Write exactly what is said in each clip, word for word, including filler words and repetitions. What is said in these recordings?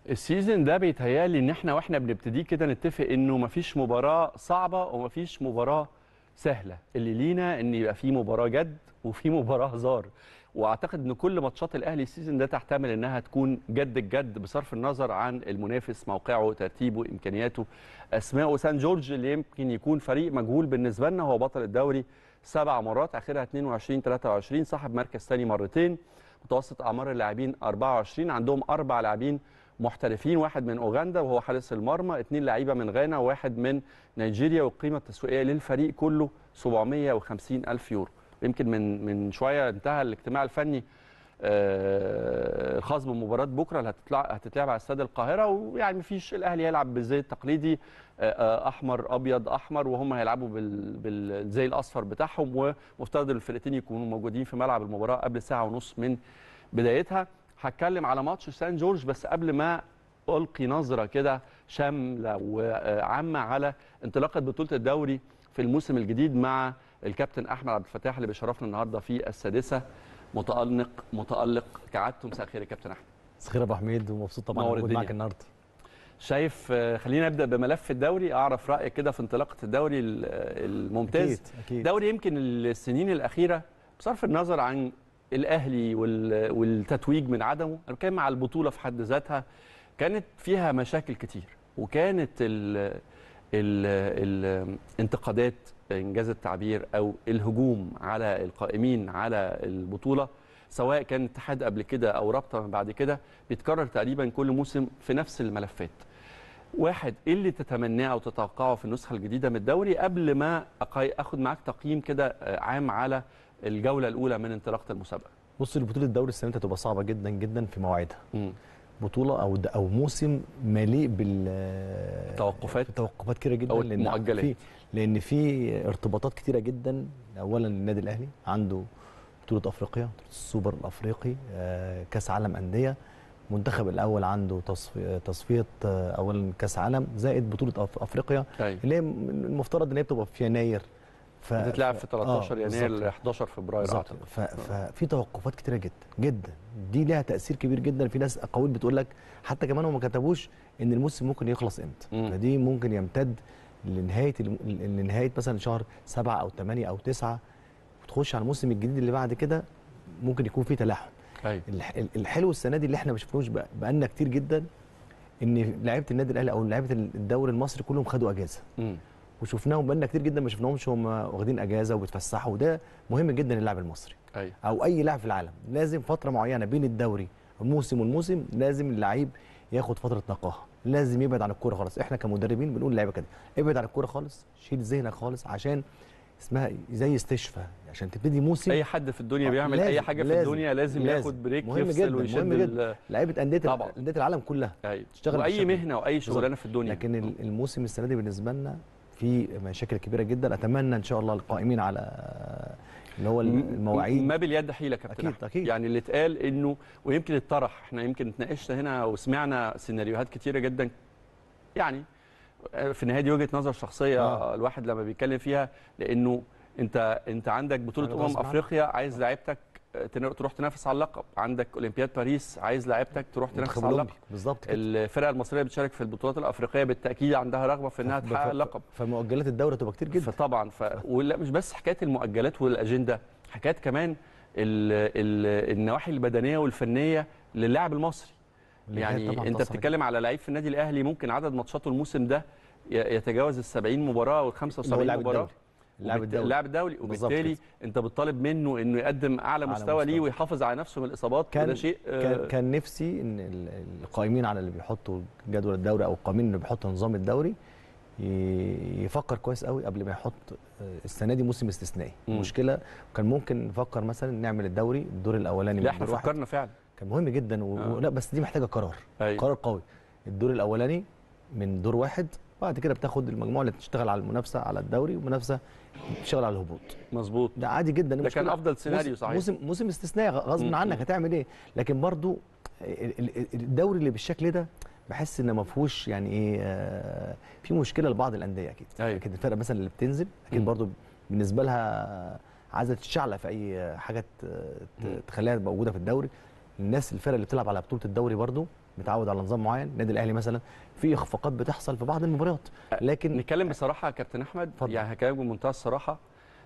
السيزون ده بيتهيألي ان احنا واحنا بنبتديه كده نتفق انه مفيش مباراه صعبه ومفيش مباراه سهله، اللي لينا ان يبقى في مباراه جد وفي مباراه هزار. واعتقد ان كل ماتشات الاهلي السيزون ده تحتمل انها تكون جد الجد بصرف النظر عن المنافس، موقعه، ترتيبه، امكانياته، اسماءه. سان جورج اللي يمكن يكون فريق مجهول بالنسبه لنا، هو بطل الدوري سبع مرات، اخرها اتنين وعشرين تلاتة وعشرين، صاحب مركز ثاني مرتين، متوسط اعمار اللاعبين أربعة وعشرين، عندهم اربع لاعبين محترفين، واحد من اوغندا وهو حارس المرمى، اثنين لعيبه من غانا وواحد من نيجيريا، والقيمه التسويقيه للفريق كله سبعمية وخمسين الف يورو. يمكن من من شويه انتهى الاجتماع الفني آه الخاص بمباراه بكره اللي هتطلع هتتلعب على استاد القاهره، ويعني مفيش، الاهلي هيلعب بالزي التقليدي آه احمر ابيض احمر، وهم هيلعبوا بال بالزي الاصفر بتاعهم، ومفترض الفرقتين يكونوا موجودين في ملعب المباراه قبل ساعه ونص من بدايتها. هتكلم على ماتش سان جورج، بس قبل ما ألقي نظرة كده شاملة وعامة على انطلاقة بطولة الدوري في الموسم الجديد مع الكابتن أحمد عبد الفتاح اللي بيشرفنا النهارده في السادسة. متألق متألق كعادته. مساء الخير يا كابتن أحمد. مساء الخير يا أبو حميد، ومبسوط طبعا موجود معاك النهارده. شايف، خلينا نبدأ بملف الدوري، أعرف رأيك كده في انطلاقة الدوري الممتاز. أكيد أكيد. دوري يمكن السنين الأخيرة بصرف النظر عن الاهلي والتتويج من عدمه، انا بتكلم على البطوله في حد ذاتها، كانت فيها مشاكل كتير، وكانت ال ال الانتقادات انجاز التعبير او الهجوم على القائمين على البطوله، سواء كان اتحاد قبل كده او رابطه من بعد كده، بيتكرر تقريبا كل موسم في نفس الملفات. واحد، ايه اللي تتمناه او تتوقعه في النسخه الجديده من الدوري قبل ما اخد معاك تقييم كده عام على الجوله الاولى من انطلاقه المسابقه؟ بص، البطوله الدوري السنه دي هتبقى صعبه جدا جدا في مواعيدها. م. بطوله او او موسم مليء بالتوقفات توقفات كتيره جدا، أو لان في لان في ارتباطات كتيره جدا. اولا النادي الاهلي عنده بطوله افريقيا، بطوله السوبر الافريقي، كاس عالم انديه، المنتخب الاول عنده تصفيه تصفيه اولا كاس عالم زائد بطوله افريقيا. أي. اللي هي المفترض ان هي بتبقى في يناير، بتتلعب في تلتاشر يناير ل حداشر فبراير اعتقد. ففي توقفات كتيره جدا جدا، دي ليها تاثير كبير جدا. في ناس اقاويل بتقول لك حتى كمان هم ما كتبوش ان الموسم ممكن يخلص امتى، فدي ممكن يمتد لنهايه لنهايه مثلا شهر سبعة او ثمانية او تسعة، وتخش على الموسم الجديد اللي بعد كده ممكن يكون فيه تلاحم. أيوة. الحلو السنه دي اللي احنا ما شفناهوش بقالنا كتير جدا، ان لعيبه النادي الاهلي او لعيبه الدوري المصري كلهم خدوا اجازه. م. وشفناهم بقالنا كتير جدا ما شفناهمش هم واخدين اجازه وبيتفسحوا، وده مهم جدا للاعب المصري. أيوة. او اي لاعب في العالم لازم فتره معينه بين الدوري الموسم والموسم، لازم اللعيب ياخد فتره نقاهه، لازم يبعد عن الكوره خالص. احنا كمدربين بنقول للعيبه كده، ابعد عن الكوره خالص، شيل ذهنك خالص، عشان اسمها زي استشفاء عشان تبتدي موسم. اي حد في الدنيا بيعمل اي حاجه في لازم الدنيا لازم, لازم ياخد بريك، مهم يفصل جدا ويشد. مهم جدا. لعيبه انديه انديه العالم كلها أيوة. تشتغل واي مهنه واي شغلانه في الدنيا. لكن الموسم السنه دي بالنسبه لنا في مشاكل كبيره جدا. اتمنى ان شاء الله القائمين على اللي هو المواعيد ما باليد حيله كابتن. اكيد اكيد. يعني اللي اتقال انه، ويمكن اتطرح، احنا يمكن اتناقشنا هنا وسمعنا سيناريوهات كتيره جدا، يعني في النهايه دي وجهه نظر شخصيه آه. الواحد لما بيتكلم فيها، لانه انت انت عندك بطوله امم افريقيا عايز لعيبتك تروح تنافس على اللقب، عندك اولمبياد باريس عايز لعيبتك تروح تنافس على اللقب بالظبط. الفرقه المصريه بتشارك في البطولات الافريقيه بالتاكيد عندها رغبه في انها تحقق اللقب، فمؤجلات الدوري تبقى كتير جدا. فطبعا ف... ولا مش بس حكايه المؤجلات والاجنده، حكايه كمان ال... ال... النواحي البدنيه والفنيه للاعب المصري. يعني انت بتتكلم على لعيب في النادي الاهلي ممكن عدد ماتشاته الموسم ده يتجاوز ال سبعين مباراه وال خمسة وسبعين مباراه، اللاعب الدولي اللاعب الدولي، وبالتالي انت بتطالب منه انه يقدم اعلى مستوى ليه ويحافظ على نفسه من الاصابات. كان وده شيء كان, كان نفسي ان القائمين على اللي بيحطوا جدول الدوري او القائمين اللي بيحطوا نظام الدوري يفكر كويس قوي قبل ما يحط السنه دي موسم استثنائي. مشكله كان ممكن نفكر مثلا نعمل الدوري الدور الاولاني. لا احنا فكرنا فعلا، كان مهم جدا و... آه. لا بس دي محتاجه قرار. أيوة. قرار قوي. الدور الاولاني من دور واحد، بعد كده بتاخد المجموعه اللي تشتغل على المنافسه على الدوري ومنافسه تشتغل على الهبوط. مظبوط، ده عادي جدا. ده كان افضل سيناريو صحيح. موسم موسم استثنائي غصب عنك، هتعمل ايه؟ لكن برضو الدوري اللي بالشكل ده بحس ان ما فيهوش يعني ايه، آه في مشكله لبعض الانديه اكيد. أيوة. اكيد الفرقه مثلا اللي بتنزل اكيد برضو بالنسبه لها عايزه تشعلق في اي حاجه تخليها موجوده في الدوري. الناس الفرق اللي بتلعب على بطوله الدوري برضو متعود على نظام معين. النادي الاهلي مثلا في اخفاقات بتحصل في بعض المباريات، لكن نتكلم بصراحه يا كابتن احمد، فضل. يعني هكلمك بمنتهى الصراحه.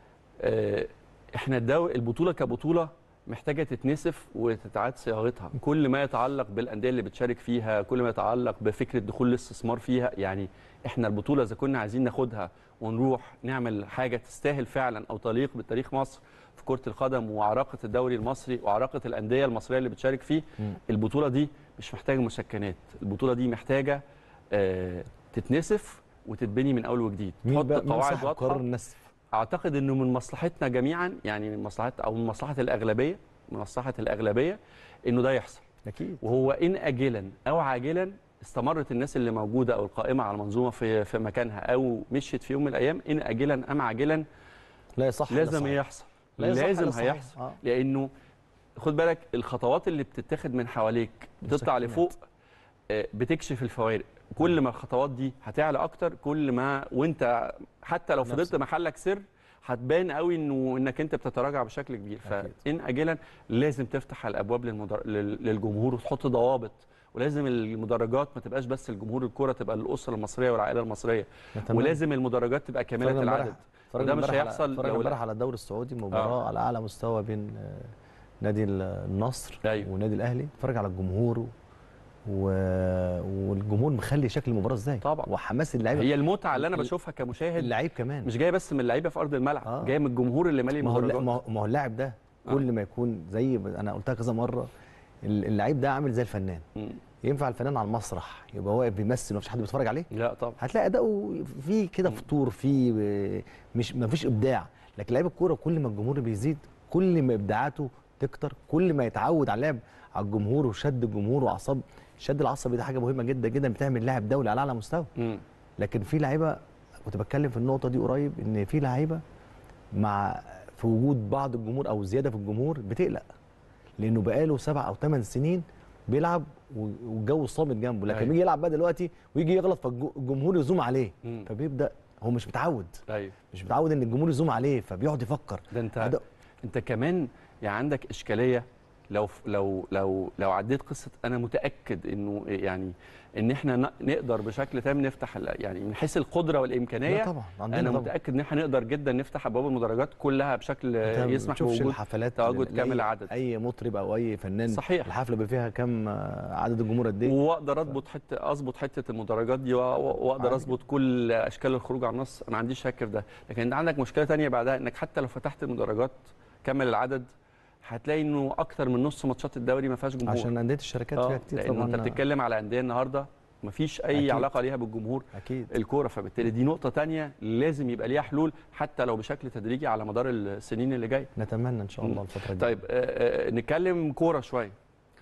آه، احنا الدو البطوله كبطوله محتاجه تتنسف وتتعاد صياغتها، كل ما يتعلق بالانديه اللي بتشارك فيها، كل ما يتعلق بفكره دخول الاستثمار فيها. يعني احنا البطوله اذا كنا عايزين ناخدها ونروح نعمل حاجه تستاهل فعلا او تليق بتاريخ مصر في كره القدم وعراقه الدوري المصري وعراقه الانديه المصريه اللي بتشارك فيه، م. البطوله دي مش محتاجه مسكنات، البطوله دي محتاجه آه تتنسف وتتبني من اول وجديد، تحط قواعد واضحه. اعتقد انه من مصلحتنا جميعا، يعني من مصلحه او من مصلحه الاغلبيه، من مصلحه الاغلبيه انه ده يحصل اكيد. وهو ان اجلا او عاجلا استمرت الناس اللي موجوده او القائمه على المنظومه في في مكانها او مشيت في يوم من الايام، ان اجلا ام عاجلا لا يصح لازم يحصل، لازم هيحصل. آه. لانه خد بالك الخطوات اللي بتتاخد من حواليك بتطلع لفوق بتكشف الفوارق. كل ما الخطوات دي هتعلى اكتر، كل ما وانت حتى لو فضلت محلك سر هتبان قوي انه انك انت بتتراجع بشكل كبير. فان اجلا لازم تفتح الابواب للمدر... للجمهور وتحط ضوابط، ولازم المدرجات ما تبقاش بس الجمهور الكوره، تبقى الاسره المصريه والعائله المصريه، ولازم المدرجات تبقى كامله العدد. وده مش هيحصل لو امبارح على الدوري السعودي مباراه آه. على اعلى مستوى بين نادي النصر أيوه. والنادي الاهلي، اتفرج على الجمهور و... والجمهور مخلي شكل المباراه ازاي طبعا، وحماس اللعيبه. هي المتعه اللي انا بشوفها كمشاهد، اللعيب كمان مش جايه بس من اللعيبه في ارض الملعب، آه. جايه من الجمهور اللي مالي المدرجات. ما هو اللاعب ده كل آه. ما يكون زي انا قلتها كذا مره، اللعيب ده عامل زي الفنان. م. ينفع الفنان على المسرح يبقى واقف بيمثل ومفيش حد بيتفرج عليه؟ لا طبعا، هتلاقي اداؤه فيه كده فطور، فيه مش مفيش ابداع. لكن لعيب الكوره كل ما الجمهور بيزيد كل ما ابداعاته تكتر، كل ما يتعود على اللعب على الجمهور وشد الجمهور واعصاب. الشد العصبي ده حاجه مهمه جدا جدا، بتعمل لاعب دولي على اعلى مستوى. م. لكن في لعيبه، كنت بتكلم في النقطه دي قريب، ان في لعيبه مع في وجود بعض الجمهور او زياده في الجمهور بتقلق، لانه بقاله سبع او ثمان سنين بيلعب والجو صامت جنبه، لكن أيوه. يجي يلعب بقى دلوقتي ويجي يغلط فالجمهور يزوم عليه. م. فبيبدا هو مش متعود. أيوه. مش متعود ان الجمهور يزوم عليه، فبيقعد يفكر. ده انت هذا... انت كمان يعني عندك اشكاليه. لو لو لو لو عديت قصه، انا متاكد انه يعني ان احنا نقدر بشكل تام نفتح يعني من حيث القدره والامكانيه. طبعا انا طبعا. متاكد ان احنا نقدر جدا نفتح ابواب المدرجات كلها بشكل يسمح بوجود الحفلات تواجد كامل العدد. اي مطرب او اي فنان صحيح الحفله بيبقى فيها كام عدد الجمهور قد ايه، واقدر اضبط حته اظبط حته المدرجات دي، واقدر اظبط كل اشكال الخروج على النص. انا ما عنديش شك في ده. لكن انت عندك مشكله ثانيه بعدها، انك حتى لو فتحت المدرجات كامل العدد هتلاقي انه اكتر من نص ماتشات الدوري ما فيهاش جمهور، عشان انديه الشركات فيها كتير طبعا. انت بتتكلم على انديه النهارده ما فيش اي أكيد. علاقه ليها بالجمهور اكيد الكوره. فبالتالي دي نقطه ثانيه لازم يبقى ليها حلول، حتى لو بشكل تدريجي على مدار السنين اللي جايه. نتمنى ان شاء الله الفتره دي. طيب آه آه نتكلم كوره شويه.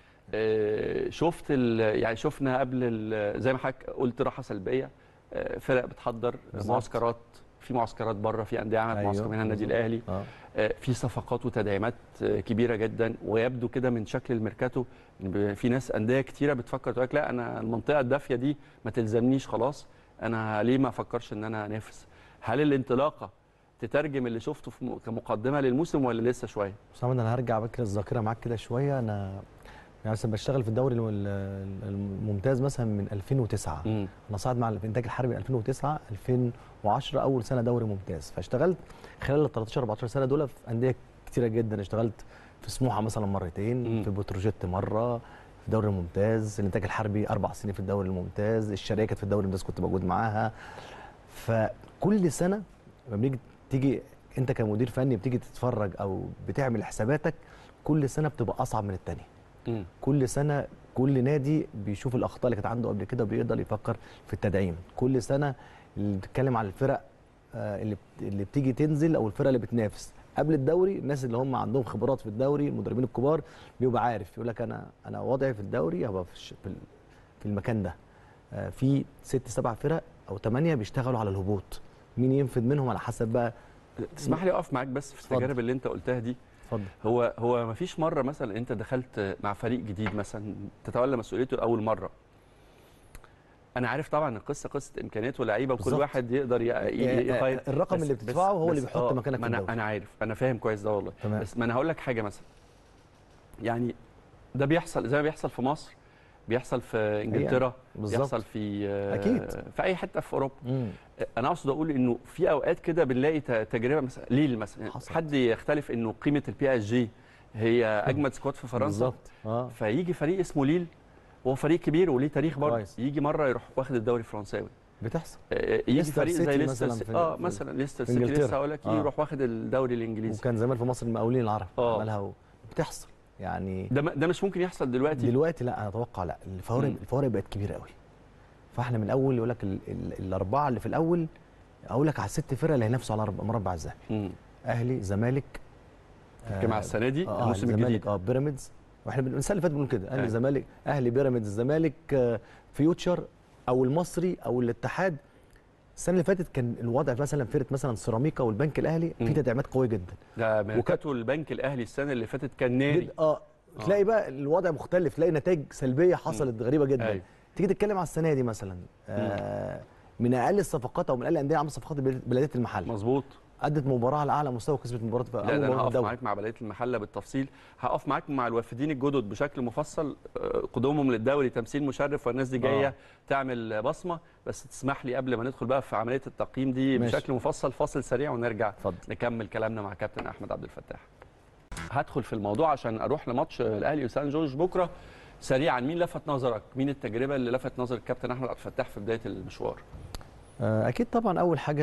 آه شفت يعني شفنا قبل زي ما حضرتك قلت راحه سلبيه، آه فرق بتحضر بالزبط. معسكرات، في معسكرات بره، في انديه عملت أيوه. معسكر منها النادي الاهلي. آه. آه في صفقات وتدعيمات آه كبيره جدا، ويبدو كده من شكل الميركاتو ان في ناس انديه كتيره بتفكر تقول لك لا انا المنطقه الدافيه دي ما تلزمنيش خلاص، انا ليه ما افكرش ان انا انافس. هل الانطلاقه تترجم اللي شفته في كمقدمه للموسم ولا لسه شويه؟ بصراحه انا هرجع بكره الذاكره معاك كده شويه. انا يعني مثلا بشتغل في الدوري الممتاز مثلا من ألفين وتسعة. م. انا صاعد مع الانتاج الحربي ألفين وتسعة ألفين وعشرة اول سنه دوري ممتاز، فاشتغلت خلال ال تلتاشر أربعتاشر سنه دول في انديه كتيره جدا. اشتغلت في سموحه مثلا مرتين، م. في بتروجيت مره، في الدوري الممتاز، الانتاج الحربي اربع سنين في الدوري الممتاز، الشركه كانت في الدوري الممتاز كنت موجود معاها. فكل سنه لما بنيجي تيجي انت كمدير فني بتيجي تتفرج او بتعمل حساباتك، كل سنه بتبقى اصعب من الثانيه. كل سنه كل نادي بيشوف الاخطاء اللي كانت عنده قبل كده وبيقدر يفكر في التدعيم. كل سنه اللي بتتكلم على الفرق اللي اللي بتيجي تنزل او الفرق اللي بتنافس قبل الدوري، الناس اللي هم عندهم خبرات في الدوري المدربين الكبار بيبقى عارف يقول لك انا انا وضعي في الدوري هبقى في في المكان ده. في ست سبع فرق او ثمانيه بيشتغلوا على الهبوط، مين ينفذ منهم على حسب بقى. تسمح لي اقف معاك بس في التجارب اللي انت قلتها دي. اتفضل. هو هو ما فيش مره مثلا انت دخلت مع فريق جديد مثلا تتولى مسؤوليته لاول مره، انا عارف طبعا القصه قصه امكانيات ولاعيبه وكل واحد يقدر يقيم الرقم اللي بتدفعه هو اللي بيحط مكانك في الدوري. انا عارف، انا فاهم كويس ده والله. تمام. بس ما انا هقول لك حاجه مثلا، يعني ده بيحصل زي ما بيحصل في مصر بيحصل في انجلترا، بالظبط. بيحصل في أكيد. في اي حته في اوروبا. مم. انا اقصد اقول انه في اوقات كده بنلاقي ت- تجربه مثلا ليل مثلا، حصلت. حد يختلف انه قيمه البي اس جي هي اجمد سكواد في فرنسا، بالظبط. اه فيجي فريق اسمه ليل، هو فريق كبير وليه تاريخ برضه، كويس. يجي مره يروح واخد الدوري الفرنساوي. بتحصل. آه، يجي ليستر فريق زي سيتي ليستر مثلاً سي- في- اه في- مثلا ليستر في سيتي إنجلترا. لسه هقول لك يجي آه. يروح واخد الدوري الانجليزي. وكان زمان في مصر المقاولين العرب آه. عملها و... بتحصل يعني. ده م- ده مش ممكن يحصل دلوقتي. دلوقتي لا، انا اتوقع لا، الفوارق مم. الفوارق بقت كبيره قوي. فاحنا من الاول يقول لك ال... ال... الاربعه اللي في الاول، اقول لك على الست فرق اللي هينافسوا على رب- مربع الذهبي. مم. اهلي، زمالك، مع السنه دي آه الموسم الزمالك، الجديد. اه بيراميدز. واحنا من السنه اللي فاتت بنقول كده، اهلي أيوة. زمالك، اهلي بيراميدز الزمالك، آه فيوتشر او المصري او الاتحاد. السنه اللي فاتت كان الوضع مثلا فرقه مثلا سيراميكا والبنك الاهلي في مم. تدعيمات قويه جدا. ده ميركاتو البنك الاهلي السنه اللي فاتت كان ناري. جد- اه تلاقي بقى الوضع مختلف، تلاقي نتائج سلبيه حصلت غريبه جدا. أيوة. تيجي تتكلم على السنه دي مثلا، آه من اقل الصفقات او من اقل الانديه عمل صفقات بلديه المحل، مظبوط. ادت مباراه على اعلى مستوى وكسبت مباراه في لا اول ده انا مباراه في هقف الدوري. معاك مع بلديه المحله بالتفصيل، هقف معاك مع الوافدين الجدد بشكل مفصل، آه، قدومهم للدوري تمثيل مشرف، والناس دي جايه آه. تعمل بصمه. بس تسمح لي قبل ما ندخل بقى في عمليه التقييم دي ماشي. بشكل مفصل، فاصل سريع ونرجع اتفضل. نكمل كلامنا مع كابتن احمد عبد الفتاح. هدخل في الموضوع عشان اروح لماتش الاهلي وسان جورج بكره. سريعا، مين لفت نظرك؟ مين التجربه اللي لفت نظر الكابتن احمد عبد الفتاح في بدايه المشوار؟ اكيد طبعا اول حاجه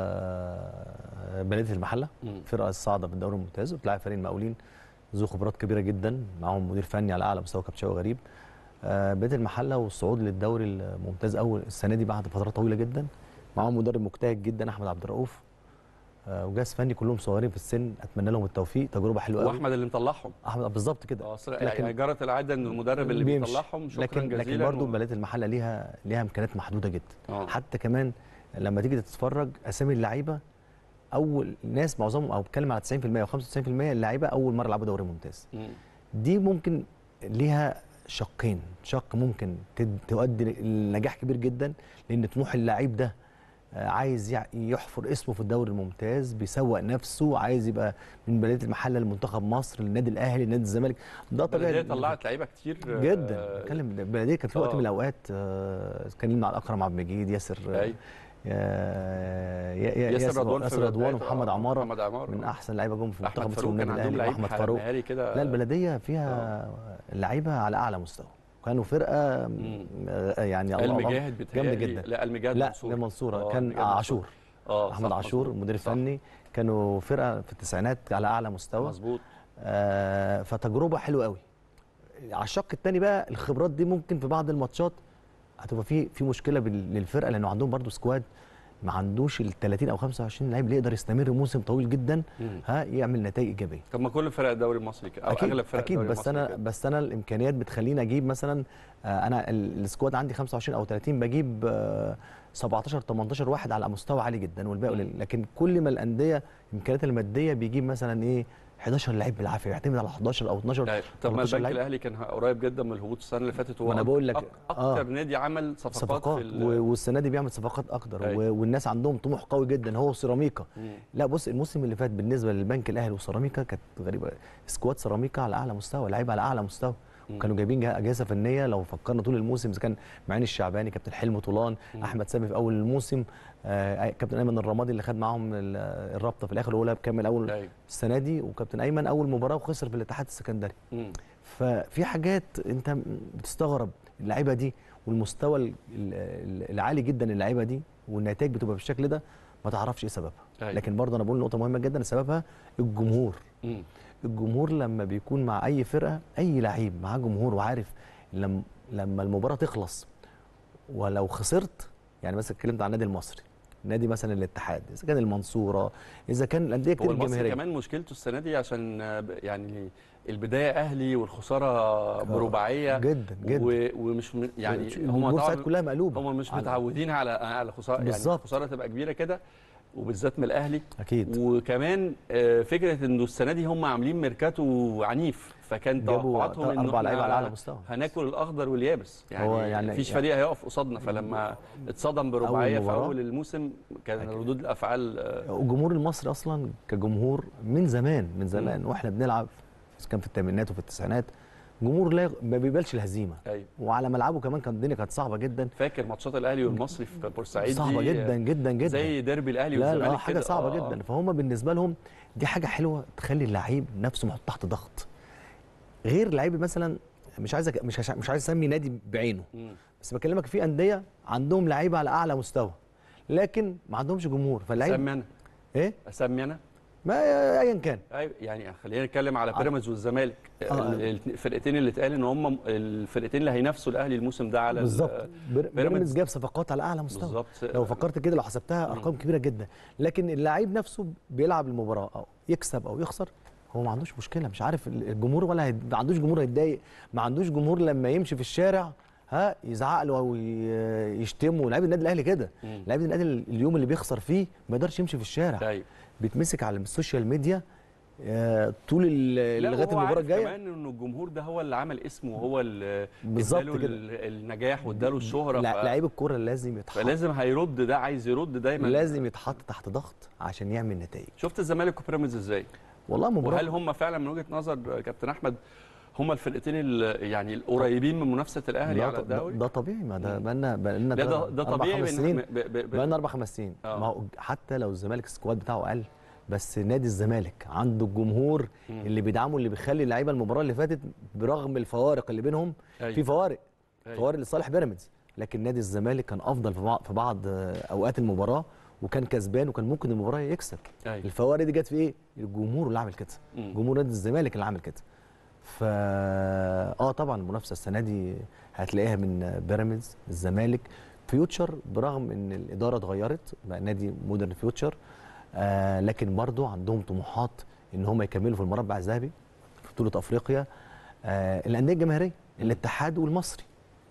بلديه المحله، مم. فرقه الصاعده بالدوري الممتاز، وبتلاعب فريق المقاولين ذو خبرات كبيره جدا، معاهم مدير فني على اعلى مستوى كابتن شوقي غريب. آه، بلديه المحله والصعود للدوري الممتاز اول السنه دي بعد فترات طويله جدا، معاهم مدرب مجتهد جدا احمد عبد الرؤوف، آه، وجهاز فني كلهم صغيرين في السن، اتمنى لهم التوفيق، تجربه حلوه قوي. واحمد اللي مطلعهم. احمد بالظبط كده. اه يعني جرت العاده ان المدرب اللي بيمشي. بيطلعهم شكرا لكن جزيلا. لكن برضه و... بلديه المحله ليها ليها امكانيات محدوده جدا. أوه. حتى كمان لما تيجي تتفرج اسامي اللعيبه، اول ناس معظمهم او بتكلم على تسعين في المية او خمسة وتسعين في المية اللعيبه اول مره يلعبوا دوري ممتاز. مم. دي ممكن ليها شقين، شق ممكن تد- تؤدي لنجاح كبير جدا، لان طموح اللعيب ده آه، عايز يع- يحفر اسمه في الدوري الممتاز، بيسوق نفسه، عايز يبقى من بلديه المحله لمنتخب مصر، للنادي الاهلي، لنادي الزمالك. ده طبيعي. البلديه طلعت لعيبه كتير جدا. آه، بتكلم البلديه كان في وقت آه. من الاوقات آه، كان مع الاكرم عبد المجيد، ياسر أي. يا- يا- ياسر رضوان، ياسر رضوان في ومحمد آه، عمار، محمد عمار من احسن لعيبه جم في منتخب احمد مصر فاروق كان والنادي عندهم الاهلي، لعيب واحمد فاروق. مهاري كده. لا البلديه فيها لعيبه على اعلى مستوى، كانوا فرقه مم. آه، يعني الله الله المجاهد جامده بتهيألي. جدا. لا المجاهد لا منصور. منصوره آه، كان المجاهد منصور. عاشور، اه احمد صح، عاشور مظبوط. المدير صح. الفني، كانوا فرقه في التسعينات على اعلى مستوى. مظبوط. آه فتجربه حلوه قوي. على الشق الثاني بقى الخبرات دي ممكن في بعض الماتشات هتبقى في في مشكله بال- للفرقه، لانه عندهم برضو سكواد ما عندوش ال ثلاثين او خمسة وعشرين لعيب اللي يقدر يستمر موسم طويل جدا، مم. ها يعمل نتائج ايجابيه. طب ما كل فرق الدوري المصري كده، او اكيد اغلب فرق اكيد الدوري بس المصري انا كده. بس انا الامكانيات بتخليني اجيب مثلا، آه، انا ال- السكواد عندي خمسة وعشرين او ثلاثين، بجيب آه، سبعتاشر تمنتاشر واحد على مستوى عالي جدا والباقي مم. قليل. لكن كل ما الانديه امكانياتها الماديه بيجيب مثلا ايه حداشر لعيب بالعافيه، يعتمد على حداشر او اتناشر. أيوة. طب ما تلتاشر البنك لعيب. الاهلي كان قريب جدا من الهبوط السنه اللي فاتت، هو ما أنا أك- بقول لك، أك- اكتر آه. نادي عمل صفقات, صفقات في ال- و- والسنه دي بيعمل صفقات اكتر، أيوة. و- والناس عندهم طموح قوي جدا، هو سيراميكا. مم. لا بص الموسم اللي فات بالنسبه للبنك الاهلي وسيراميكا كانت غريبه، سكواد سيراميكا على اعلى مستوى، لعيبه على اعلى مستوى، مم. وكانوا جايبين جه- اجهزه فنيه. لو فكرنا طول الموسم اذا كان معين الشعباني، كابتن حلمي طولان، مم. احمد سامي في اول الموسم، آه كابتن ايمن الرمادي اللي خد معاهم ال- الرابطه في الاخر، ولا كمل اول أيوة. السنه دي، وكابتن ايمن اول مباراه وخسر في الاتحاد السكندري. مم. ففي حاجات انت بتستغرب اللعيبه دي والمستوى ال- ال- العالي جدا اللعيبه دي، والنتائج بتبقى بالشكل ده، ما تعرفش ايه سببها. أيوة. لكن برضه انا بقول نقطه مهمه جدا، سببها الجمهور. مم. الجمهور لما بيكون مع اي فرقه، اي لعيب معاه جمهور وعارف لما لما المباراه تخلص ولو خسرت، يعني مثلا اتكلمت عن النادي المصري، نادي مثلا الاتحاد، اذا كان المنصوره، اذا كان الانديه هو كتير المصري الجماهيريه، كمان مشكلته السنه دي عشان آه، ب- يعني البدايه اهلي والخساره برباعيه جدا جدا، و- ومش م- يعني هم الجمهور ساعات طبعا كلها مقلوبه، هم مش على- متعودين على على خساره، يعني بالظبط. الخساره تبقى كبيره كده، وبالذات من الاهلي. اكيد وكمان آه، فكره انه السنه دي هم عاملين ميركاتو عنيف، فكان جابوا توقعاتهم انه اربع لعيبه على اعلى إحنا مستوى. هناكل الاخضر واليابس، يعني, هو يعني يعني- مفيش فريق هيقف قصادنا. فلما اتصدم برباعيه في مباراة. اول الموسم كان أكيد. ردود الافعال آه، الجمهور المصري اصلا كجمهور من زمان من زمان واحنا بنلعب، كان في الثمانينات وفي التسعينات، جمهور لا ما بيقبلش الهزيمه. ايوه. وعلى ملعبه كمان كانت الدنيا كانت صعبه جدا. فاكر ماتشات الاهلي والمصري في بورسعيد صعبه دي جدا جدا جدا، زي ديربي الاهلي لا والزمالك لا حاجه كده. صعبه آه جدا. فهم بالنسبه لهم دي حاجه حلوه تخلي اللعيب نفسه محطوط تحت ضغط، غير لعيب مثلا مش عايز أك... مش مش عايز اسمي نادي بعينه، مم. بس بكلمك في انديه عندهم لعيبه على اعلى مستوى لكن ما عندهمش جمهور. فاللعيب اسمي انا ايه اسمي انا ما ايا كان. ايوه يعني خلينا نتكلم على آه. بيراميدز والزمالك، آه. الفرقتين اللي اتقال ان هم الفرقتين اللي هينافسوا الاهلي الموسم ده على بالظبط. بيراميدز جاب صفقات على اعلى مستوى بالظبط. لو فكرت كده، لو حسبتها ارقام كبيره جدا، لكن اللعيب نفسه بيلعب المباراه او يكسب او يخسر هو ما عندوش مشكله، مش عارف الجمهور ولا هيد... ما عندوش جمهور هيتضايق، ما عندوش جمهور لما يمشي في الشارع ها يزعق له او يشتمه. لعيب النادي الاهلي كده، لعيب النادي اليوم اللي بيخسر فيه ما يقدرش يمشي في الشارع. ايوه. بيتمسك على السوشيال ميديا طول لغايه المباراه الجايه. كمان انه الجمهور ده هو اللي عمل اسمه وهو اللي بالظبط اداله كده النجاح واداله الشهره. لعيب الكوره لازم يتحط، فلازم هيرد، ده عايز يرد دايما، لازم يتحط تحت ضغط عشان يعمل نتائج. شفت الزمالك وبيراميدز ازاي؟ والله مباراه، وهل هم فعلا من وجهه نظر كابتن احمد هم الفرقتين يعني القريبين من منافسه الاهلي على الدوري؟ ده طبيعي، ما ده بقالنا بقالنا ده, ده طبيعي خمس سنين، بقالنا اربع خمس سنين. آه. ما هو حتى لو الزمالك السكواد بتاعه قل، بس نادي الزمالك عنده الجمهور م. اللي بيدعمه، اللي بيخلي اللعيبه المباراه اللي فاتت برغم الفوارق اللي بينهم أيوة. في فوارق أيوة. فوارق لصالح بيراميدز، لكن نادي الزمالك كان افضل في بعض في بعض اوقات المباراه وكان كسبان وكان ممكن المباراه يكسب. أيوة. الفوارق دي جت في ايه؟ الجمهور اللي عمل كده، جمهور نادي الزمالك اللي عمل كده. فا اه طبعا المنافسه السنه دي هتلاقيها من بيراميدز، الزمالك، فيوتشر، برغم ان الاداره اتغيرت بقى نادي مودرن فيوتشر، آه لكن برضه عندهم طموحات ان هم يكملوا في المربع الذهبي في بطوله افريقيا. آه الانديه الجماهيريه، الاتحاد والمصري،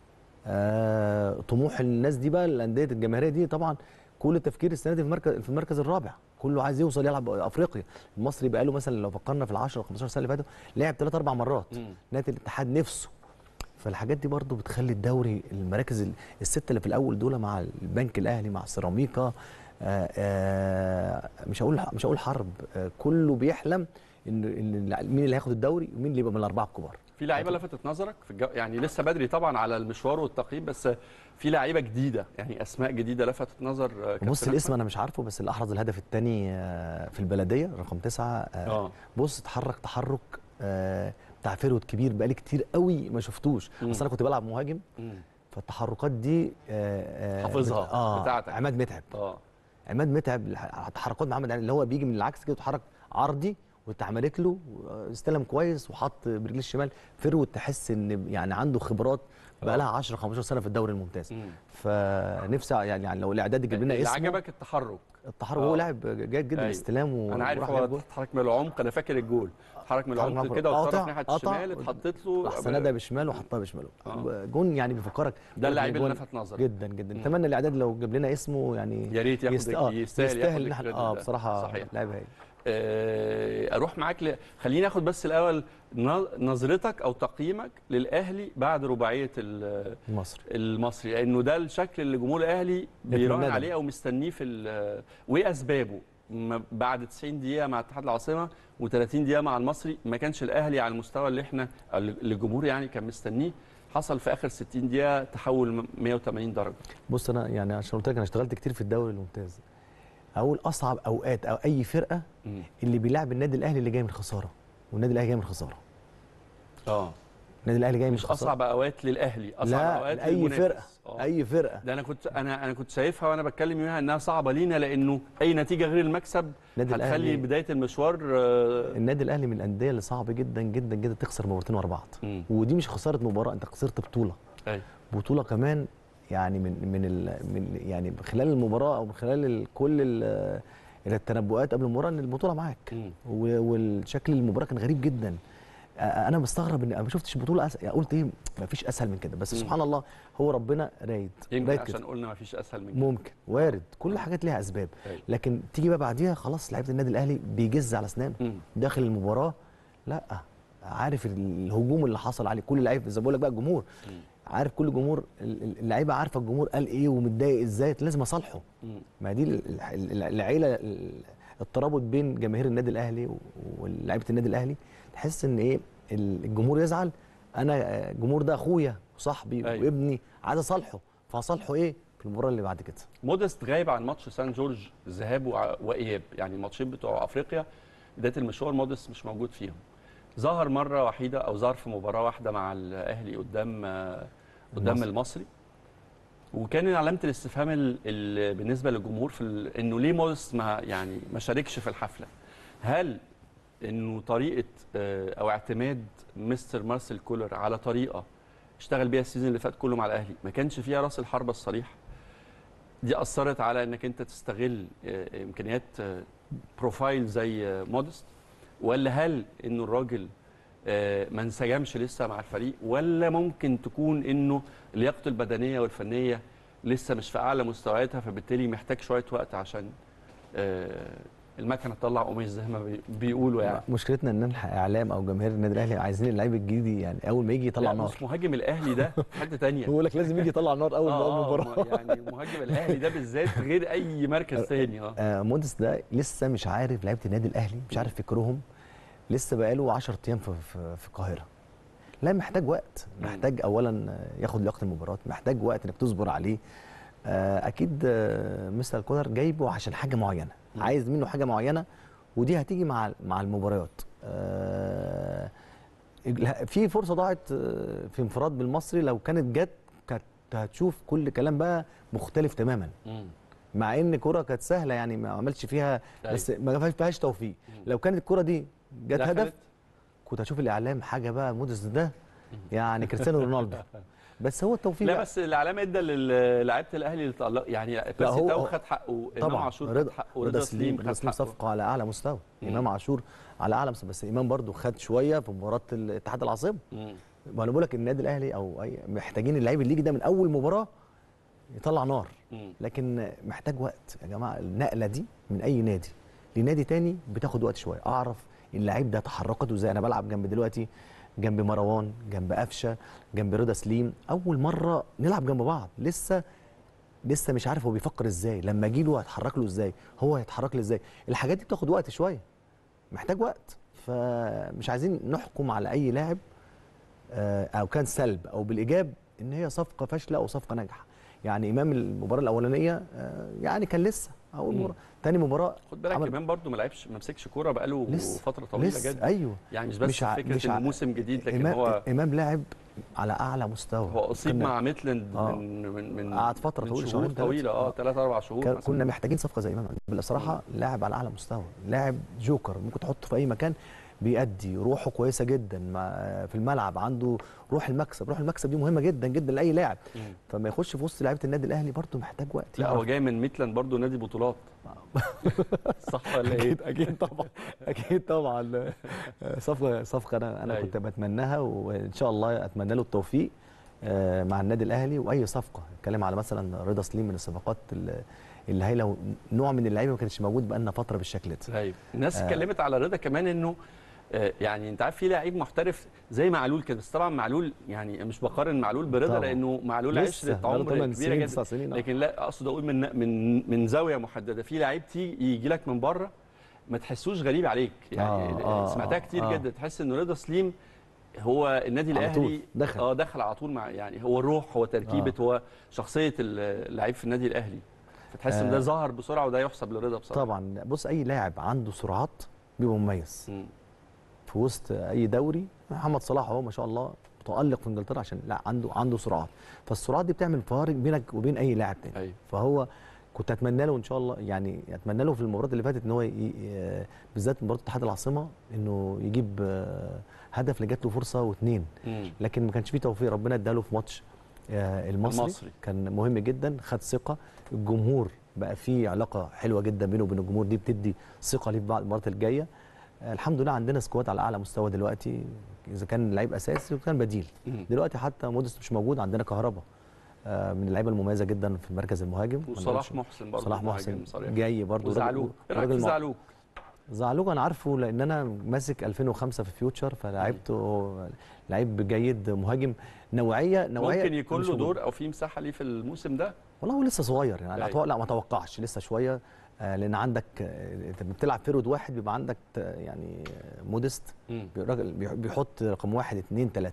آه طموح الناس دي بقى، الانديه الجماهيريه دي طبعا كل التفكير السنه دي في المركز في المركز الرابع، كله عايز يوصل يلعب افريقيا. المصري بقى له مثلا لو فكرنا في العشرة خمستاشر سنه اللي فاتوا لعب ثلاث اربع مرات. نادي الاتحاد نفسه. فالحاجات دي برضو بتخلي الدوري المراكز السته اللي في الاول دول مع البنك الاهلي مع سيراميكا، آآ آآ مش هقول مش هقول حرب، كله بيحلم ان ان مين اللي هياخد الدوري ومين اللي يبقى من الاربعه الكبار. في لعيبه لفتت نظرك في الجو... يعني لسه بدري طبعا على المشوار والتقييم، بس في لعيبه جديده يعني اسماء جديده لفتت نظر. بص الاسم انا مش عارفه، بس اللي احرز الهدف الثاني في البلديه رقم تسعة. اه بص اتحرك تحرك بتاع فيرود كبير بقالي كتير قوي ما شفتوش، اصل انا كنت بلعب مهاجم. مم. فالتحركات دي حافظها آه بتاعتك. عماد متعب اه عماد متعب تحركات محمد علي اللي هو بيجي من العكس كده وتحرك عرضي واتعملت له، استلم كويس وحط برجليه الشمال. فيرود تحس ان يعني عنده خبرات بقى لها عشرة خمستاشر سنه في الدوري الممتاز. مم. فنفسي يعني, يعني لو الاعداد يجيب لنا اسمه. اللي عجبك التحرك التحرك هو لاعب جيد جدا. الاستلام و... انا عارف هو اتحرك من العمق، انا فاكر الجول اتحرك من العمق كده واتطرف ناحيه الشمال اتحطت له سنده بشمال وحطها بشماله. آه. جون يعني بيفكرك ده اللاعب اللي لفت نظري جدا جدا. نتمنى الاعداد لو جاب لنا اسمه يعني يا ريت ياخد يست... آه. يستاهل يستاهل ياخد اه بصراحه لاعب هايل. اروح معاك ل... خليني اخد بس الاول نظرتك او تقييمك للاهلي بعد رباعيه المصري المصري لانه ده الشكل اللي جمهور الاهلي بيراهن عليه او مستنيه في ال... وايه اسبابه بعد تسعين دقيقه مع اتحاد العاصمه وثلاثين دقيقه مع المصري ما كانش الاهلي على المستوى اللي احنا اللي الجمهور يعني كان مستنيه، حصل في اخر ستين دقيقه تحول مية وتمانين درجه. بص انا يعني عشان قلت لك انا اشتغلت كتير في الدوري الممتاز، اقول اصعب اوقات او اي فرقه مم. اللي بيلعب النادي الاهلي اللي جاي من خساره، والنادي الاهلي جاي من خساره. اه النادي الاهلي جاي من مش خساره. اصعب اوقات للاهلي، اصعب لا اوقات اي فرقه أوه. اي فرقه. ده انا كنت انا انا كنت شايفها وانا بتكلم فيها انها صعبه لينا، لانه اي نتيجه غير المكسب هتخلي بدايه المشوار. آه النادي الاهلي من الانديه اللي صعب جدا جدا جدا تخسر مباراتين ورا بعض، ودي مش خساره مباراه، انت خسرت بطوله. ايوه بطوله كمان يعني من من ال من يعني خلال المباراه او من خلال كل التنبؤات قبل المباراه ان البطوله معاك، والشكل المباراه كان غريب جدا. انا مستغرب ان ما شفتش بطوله أس... يعني قلت ايه ما فيش اسهل من كده، بس مم. سبحان الله هو ربنا رايد يمكن رايد عشان قلنا ما فيش اسهل من كده. ممكن وارد كل مم. حاجات ليها اسباب. أي. لكن تيجي بقى بعديها خلاص لعيبه النادي الاهلي بيجز على اسنانه داخل المباراه، لا عارف الهجوم اللي حصل عليه كل لعيب، زي ما بقول لك بقى الجمهور مم. عارف، كل جمهور اللعيبه عارفه الجمهور قال ايه ومتضايق ازاي، لازم اصالحه. ما دي العيله الترابط بين جماهير النادي الاهلي ولاعيبه النادي الاهلي، تحس ان ايه الجمهور يزعل انا الجمهور ده اخويا وصاحبي أيوة. وابني، عايز اصالحه، فاصالحه ايه في المباراه اللي بعد كده. مودست غايب عن ماتش سان جورج ذهاب وع- واياب، يعني الماتشين بتوع افريقيا بدايه المشوار مودست مش موجود فيهم. ظهر مره وحيده او ظهر في مباراه واحده مع الاهلي قدام آه، قدام المصري. المصري. وكان علامه الاستفهام ال- ال- بالنسبه للجمهور في ال- انه ليه مودست ما يعني ما شاركش في الحفله. هل انه طريقه آه، او اعتماد مستر مارسيل كولر على طريقه اشتغل بيها السيزون اللي فات كله مع الاهلي ما كانش فيها راس الحربه الصريح، دي اثرت على انك انت تستغل آه، امكانيات آه، بروفايل زي آه، مودست؟ ولا هل انه الراجل آه، ما انسجمش لسه مع الفريق، ولا ممكن تكون انه لياقته البدنيه والفنيه لسه مش في اعلى مستوياتها، فبالتالي محتاج شويه وقت عشان آه، المكنه تطلع قماش زي ما بي- بيقولوا يعني. مشكلتنا ان احنا اعلام او جماهير النادي الاهلي عايزين اللعيب الجديد يعني اول ما يجي يطلع لا نار. بص، مهاجم الاهلي ده في حته ثانيه. بيقول لك لازم يجي يطلع نار اول ما اول اه مباراه. آه، يعني مهاجم الاهلي ده بالذات غير اي مركز ثاني. اه آه موديس ده لسه مش عارف لعيبه النادي الاهلي، مش عارف فكرهم، لسه بقاله عشرة ايام في في, في القاهره. لا محتاج وقت، محتاج اولا ياخد لياقه المباراه، محتاج وقت انك تصبر عليه. آه اكيد آه مستر كولر جايبه عشان حاجه معينه، مم. عايز منه حاجه معينه، ودي هتيجي مع مع المباريات. آه في فرصه ضاعت آه، في انفراد بالمصري، لو كانت جت كانت هتشوف كل كلام بقى مختلف تماما. مم. مع ان الكره كانت سهله يعني ما عملش فيها، بس ما فيهاش توفيق. لو كانت الكره دي جت هدف كنت هشوف الاعلام حاجه بقى موديس ده يعني كريستيانو رونالدو. بس هو التوفيق لا بقى. بس الاعلام ادى للاعيبه الاهلي اللي تألق، يعني باسي تاو خد حقه، امام عاشور خد حقه، رضا سليم خد حقه. صفقه على اعلى مستوى. مم. امام عاشور على اعلى مستوى، بس امام برضو خد شويه في مباراه الاتحاد العاصمه. ما انا بقول لك النادي الاهلي او اي محتاجين اللعيب اللي يجي ده من اول مباراه يطلع نار. مم. لكن محتاج وقت يا جماعه. النقله دي من اي نادي لنادي تاني بتاخد وقت شويه. اعرف اللعيب ده تحركاته ازاي. انا بلعب جنب دلوقتي جنب مروان، جنب قفشه، جنب رضا سليم، اول مره نلعب جنب بعض، لسه لسه مش عارف هو بيفكر ازاي، لما اجي له هتحرك له ازاي، هو هيتحرك لي ازاي. الحاجات دي بتاخد وقت شويه، محتاج وقت. فمش عايزين نحكم على اي لاعب او كان سلب او بالايجاب ان هي صفقه فاشله او صفقه ناجحه. يعني امام المباراه الاولانيه يعني كان لسه اول مباراه، ثاني مباراه خد بالك امام برده ما لعبش، ما مسكش كوره بقاله لسه فتره طويله لسه جدا. ايوه، يعني مش بس مش فكره مش انه موسم جديد، لكن إمام هو امام لاعب على اعلى مستوى. هو اصيب مع ميتلاند آه من من من قعد فتره من طويله، شهور طويله اه ثلاث اربع شهور مثلا. كنا محتاجين صفقه زي امام بصراحه. لاعب على اعلى مستوى، لاعب جوكر ممكن تحطه في اي مكان، بيأدي، روحه كويسه جدا في الملعب، عنده روح المكسب. روح المكسب دي مهمه جدا جدا لاي لاعب. فما يخش في وسط لعيبه النادي الاهلي برده محتاج وقت. لا هو جاي من ميتلاند برده نادي بطولات. صح ولا ايه؟ اكيد اكيد طبعا اكيد طبعا. صفقه صفقه انا انا كنت بتمناها، وان شاء الله اتمنى له التوفيق مع النادي الاهلي. واي صفقه اتكلم على مثلا رضا سليم من الصفقات اللي هايله، نوع من اللعيبه ما كانش موجود بقالنا فتره بالشكل ده. ايوه الناس اتكلمت آه على رضا كمان انه آه يعني انت عارف في لعيب محترف زي معلول كده، بس طبعا معلول يعني مش بقارن معلول برضا لانه معلول عشره عمر كبيره جدا، لكن لا اقصد اقول من من من زاويه محدده. في لعيب تيجي يجي لك من بره ما تحسوش غريب عليك يعني. آه آه سمعتها كتير آه جدا، تحس انه رضا سليم هو النادي الاهلي دخل. اه دخل على طول مع يعني هو الروح، هو تركيبه، آه هو شخصيه اللعيب في النادي الاهلي. فتحس ان ده ظهر بسرعه وده يحسب لرضا بصراحه. طبعا بص اي لاعب عنده سرعات بيبقى مميز م. في وسط اي دوري. محمد صلاح اهو ما شاء الله متالق في انجلترا عشان لا عنده عنده سرعات، فالسرعات دي بتعمل فارق بينك وبين اي لاعب تاني. أيوة. فهو كنت اتمنى له ان شاء الله، يعني اتمنى له في المباراه اللي فاتت ان هو بالذات مباراه اتحاد العاصمه انه يجيب هدف اللي جات له فرصه واثنين، لكن ما كانش فيه توفيق. ربنا اداله في ماتش المصري. المصري كان مهم جدا، خد ثقه الجمهور، بقى في علاقه حلوه جدا بينه وبين الجمهور، دي بتدي ثقه ليه في بعض المباريات الجايه. الحمد لله عندنا سكواد على اعلى مستوى دلوقتي، اذا كان لعيب اساسي وكان بديل. دلوقتي حتى موديست مش موجود، عندنا كهربا من اللعيبه المميزه جدا في مركز المهاجم، وصلاح محسن برضه صلاح محسن جاي برضه. زعلوك راجل زعلوك زعلوك انا عارفه لان انا ماسك ألفين وخمسة في فيوتشر، فلعبته لعيب جيد، مهاجم نوعيه نوعيه. ممكن يكون له دور او في مساحه ليه في الموسم ده؟ والله هو لسه صغير يعني. أتوقع لا ما اتوقعش لسه شويه، لان عندك انت بتلعب فيرود واحد بيبقى عندك يعني موديست راجل بيحط رقم واحد اثنين ثلاثه،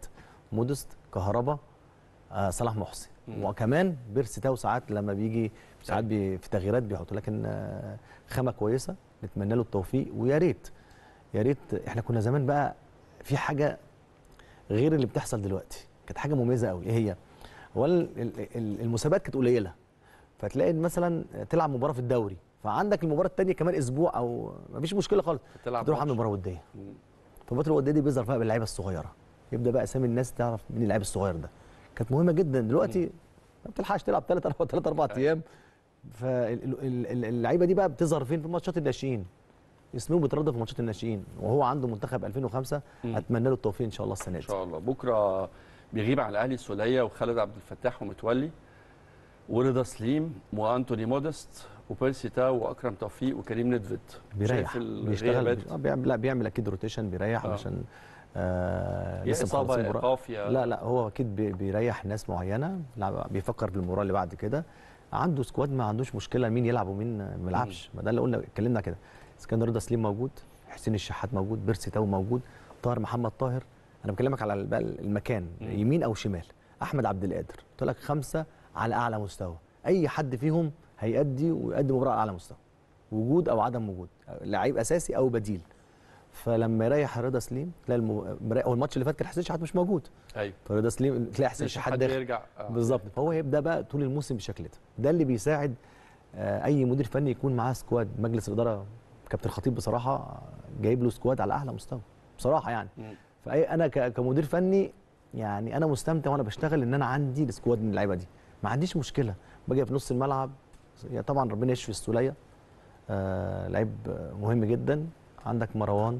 مودست، كهربا، آه صلاح محسن. مم. وكمان بيرسي تاو ساعات لما بيجي ساعات بي في تغييرات بيحطوا، لكن آه خامه كويسه، نتمنى له التوفيق. ويا ريت يا ريت احنا كنا زمان بقى في حاجه غير اللي بتحصل دلوقتي، كانت حاجه مميزه قوي. ايه هي؟ اولا المسابقات كانت قليله، فتلاقي مثلا تلعب مباراه في الدوري، فعندك المباراه الثانيه كمان اسبوع او مفيش مشكله خالص، تروح عامل مباراه وديه. فالمباراه الوديه دي بيظهر فيها باللعيبه الصغيره، يبدا بقى اسامي الناس تعرف مين اللاعب الصغير ده، كانت مهمه جدا. دلوقتي ما بتلحقش تلعب ثلاث اربع ثلاث اربع ايام، فاللعيبه دي بقى بتظهر فين؟ في ماتشات الناشئين، اسمه بيتردد في ماتشات الناشئين، وهو عنده منتخب ألفين وخمسة. مم. اتمنى له التوفيق ان شاء الله السنه دي. ان شاء الله. بكره بيغيب على الاهلي سوليه وخالد عبد الفتاح ومتولي ورضا سليم وانتوني مودست وبيرسي تاو واكرم توفيق وكريم ندفد. بيريح بيشتغل بيعمل، لا بيعمل اكيد روتيشن، بيريح علشان آه لسه اصابه ايقاف. لا لا هو اكيد بيريح ناس معينه، بيفكر في المباراه اللي بعد كده. عنده سكواد ما عندوش مشكله مين يلعب ومين ما يلعبش، ما ده اللي قلنا اتكلمنا كده. اسكندر رضا سليم موجود، حسين الشحات موجود، بيرسي تاو موجود، طاهر محمد طاهر. انا بكلمك على المكان مم. يمين او شمال. احمد عبد القادر، قلت لك خمسه على اعلى مستوى، اي حد فيهم هيأدي ويقدم مباراه على اعلى مستوى، وجود او عدم وجود، لعيب اساسي او بديل. فلما يريح رضا سليم تلاقي الم... هو الماتش اللي فات كان حسين الشحات مش موجود، ايوه، فرضا سليم تلاقي حسين الشحات داخل يرجع آه. بالظبط. فهو هيبدا بقى طول الموسم بالشكل ده. ده اللي بيساعد آه اي مدير فني يكون معاه سكواد. مجلس الاداره كابتن خطيب بصراحه جايب له سكواد على اعلى مستوى بصراحه يعني. فاي انا كمدير فني يعني انا مستمتع وانا بشتغل ان انا عندي السكواد من اللعيبه دي، ما عنديش مشكله. باجي في نص الملعب طبعا ربنا يشفي السوليه، آه لعيب مهم جدا. عندك مروان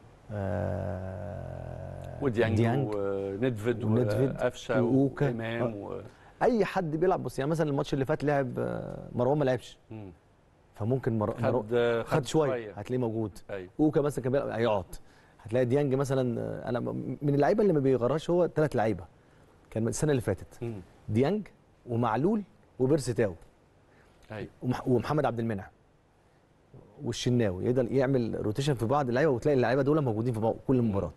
آه وديانج وندفد وقفشه وامام و... اي حد بيلعب. بص يعني مثلا الماتش اللي فات لعب مروان ما لعبش، فممكن مر... خد, خد, خد شويه هتلاقيه موجود. أيوه. اوكا مثلا كان هيقعد، هتلاقي ديانج مثلا. انا من اللعيبه اللي ما بيغرش هو ثلاث لعيبه كان السنه اللي فاتت، مم. ديانج ومعلول وبيرسي تاو، ايوه، ومحمد عبد المنعم والشناوي. يقدر يعمل روتيشن في بعض اللعيبه وتلاقي اللعيبه دول موجودين في كل المباراه.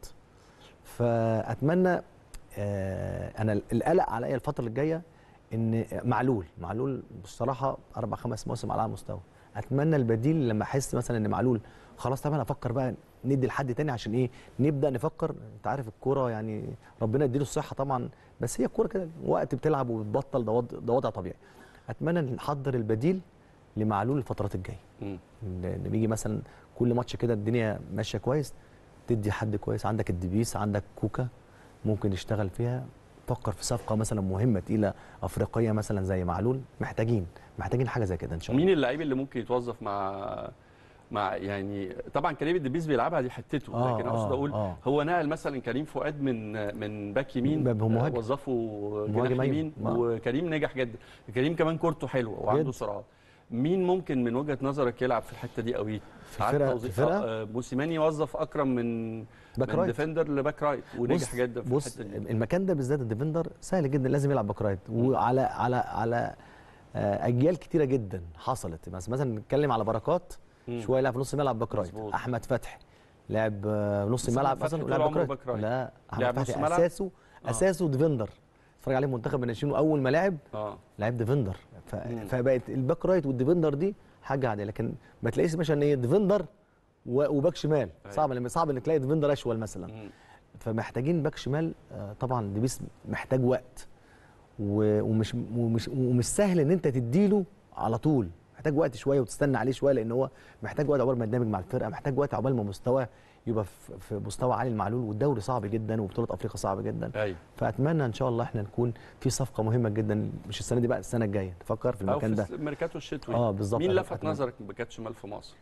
فاتمنى آه انا القلق عليا الفتره الجايه ان معلول معلول بصراحه اربع خمس مواسم على اعلى مستوى. اتمنى البديل لما احس مثلا ان معلول خلاص طبعا افكر بقى ندي لحد تاني، عشان ايه؟ نبدا نفكر. انت عارف الكوره يعني ربنا يديله الصحه طبعا، بس هي الكوره كده وقت بتلعب وبتبطل، ده وضع طبيعي. اتمنى نحضر البديل لمعلول الفترات الجايه، ان بيجي مثلا كل ماتش كده الدنيا ماشيه كويس، تدي حد كويس. عندك الدبيس، عندك كوكا ممكن يشتغل فيها. فكر في صفقه مثلا مهمه تقيله افريقيه مثلا زي معلول. محتاجين محتاجين حاجه زي كده ان شاء الله. مين اللعيب اللي ممكن يتوظف مع مع يعني طبعا كريم الدبيس بيلعبها دي حتته، آه لكن اقصد اقول آه هو نقل مثلا كريم فؤاد من من باك يمين وظفه جناح يمين، وكريم نجح جدا. كريم كمان كورته حلوه وعنده سرعات. مين ممكن من وجهه نظرك يلعب في الحته دي قوي؟ في الفرقه في الفرقه موسيماني وظف اكرم من باك من ديفندر لباك رايت ونجح جدا في الحته دي. المكان ده بالذات الديفندر سهل جدا، لازم يلعب باك رايت. وعلى على على اجيال كتيره جدا حصلت. مثلا نتكلم على بركات شويه لعب في نص الملعب باك رايت، احمد فتحي لعب نص الملعب اصلا ولعب باك رايت. لا احمد فتحي اساسه آه. اساسه ديفندر. اتفرج عليه منتخب الناشئين اول ما لعب اه لعب ديفندر. ف... فبقت الباك رايت والديفندر دي حاجه عاديه، لكن ما تلاقيش مثلا ايه ديفندر وباك شمال. صعب لما صعب انك تلاقي ديفندر اشول مثلا. مم. فمحتاجين باك شمال. طبعا ديبيس محتاج وقت ومش ومش ومش سهل ان انت تديله على طول، محتاج وقت شويه وتستنى عليه شويه، لان هو محتاج وقت عقبال ما يندمج مع الفرقه، محتاج وقت عقبال ما مستواه يبقى في مستوى عالي المعلول. والدوري صعب جدا وبطوله افريقيا صعبه جدا. أيوة. فاتمنى ان شاء الله احنا نكون في صفقه مهمه جدا، مش السنه دي بقى، السنه الجايه نفكر في المكان أو ده. في الميركاتو الشتوي. اه بالظبط. مين لفت نظرك من باكات شمال في مصر؟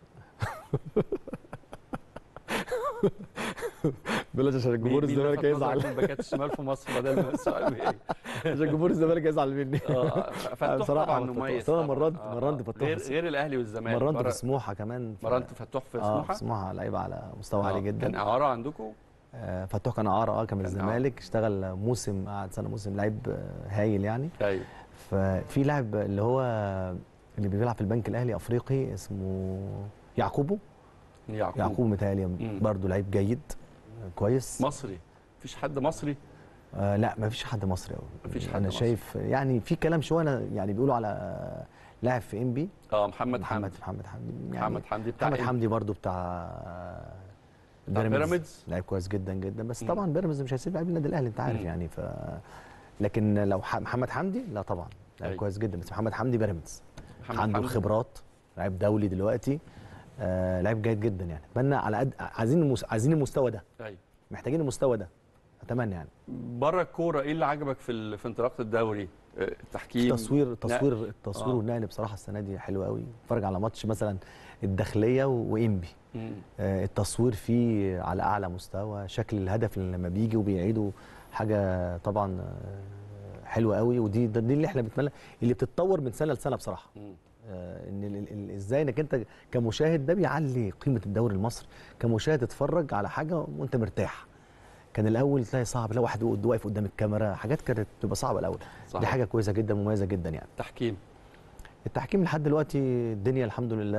بلاش عشان الجمهور الزمالك هيزعل. مين باكات الشمال في مصر بدل ما السؤال بايه؟ عشان جمهور الزمالك هيزعل مني. اه فتوح طبعا مميز. انا مرنت مرنت فتوح غير غير الاهلي والزمالك. مرنت في سموحه كمان. مرنت فتوح في سموحه. اه في سموحه لعيبه على مستوى عالي جدا. كان اعاره عندكم؟ آه فتوح كان اعاره اه كان من الزمالك، اشتغل موسم، قعد سنه موسم، لعيب هايل يعني. ايوه. ففي لاعب اللي هو اللي بيلعب في البنك الاهلي افريقي اسمه يعقوبو. يعقوب يعقوب متهيألي برضه لعيب جيد كويس. مصري؟ مفيش حد مصري؟ آه لا ما فيش حد مصري قوي. مفيش حد انا مصري. شايف يعني في كلام شويه، أنا يعني بيقولوا على لاعب في ام بي اه محمد محمد حمدي. محمد حمدي يعني محمد حمدي بتاع محمد إيه؟ حمدي برضو بتاع بتاع بيراميدز. لعيب كويس جدا جدا، بس مم. طبعا بيراميدز مش هيسيب لعيب النادي الاهلي انت عارف مم. يعني. ف لكن لو ح- محمد حمدي لا طبعا لعيب أيوة. كويس جدا، بس محمد حمدي بيراميدز محمد عنده حمدي. الخبرات، لعيب دولي دلوقتي، آه لعيب جيد جدا يعني. اتمنى على قد عايزين المس... عايزين المستوى ده، ايوه. محتاجين المستوى ده، اتمنى يعني. بره الكوره ايه اللي عجبك في ال... في انطلاقه الدوري؟ آه، التحكيم. التصوير التصوير نقل. التصوير آه. والنقل بصراحه السنه دي حلو قوي. اتفرج على ماتش مثلا الداخليه وانبي، مم. آه التصوير فيه على اعلى مستوى، شكل الهدف اللي لما بيجي وبيعيدوا حاجه طبعا آه، حلوه قوي. ودي دي اللي احنا بنتمنى، اللي بتتطور من سنه لسنه بصراحه. مم. آه ان ال- ال- ازاي انك انت كمشاهد ده بيعلي قيمه الدوري المصري، كمشاهد تتفرج على حاجه وانت مرتاح. كان الاول تلاقي صعب، لو واحد واقف قدام الكاميرا حاجات كانت بتبقى صعبه الاول. صحيح. دي حاجه كويسه جدا مميزه جدا يعني. تحكيم. التحكيم لحد دلوقتي الدنيا الحمد لله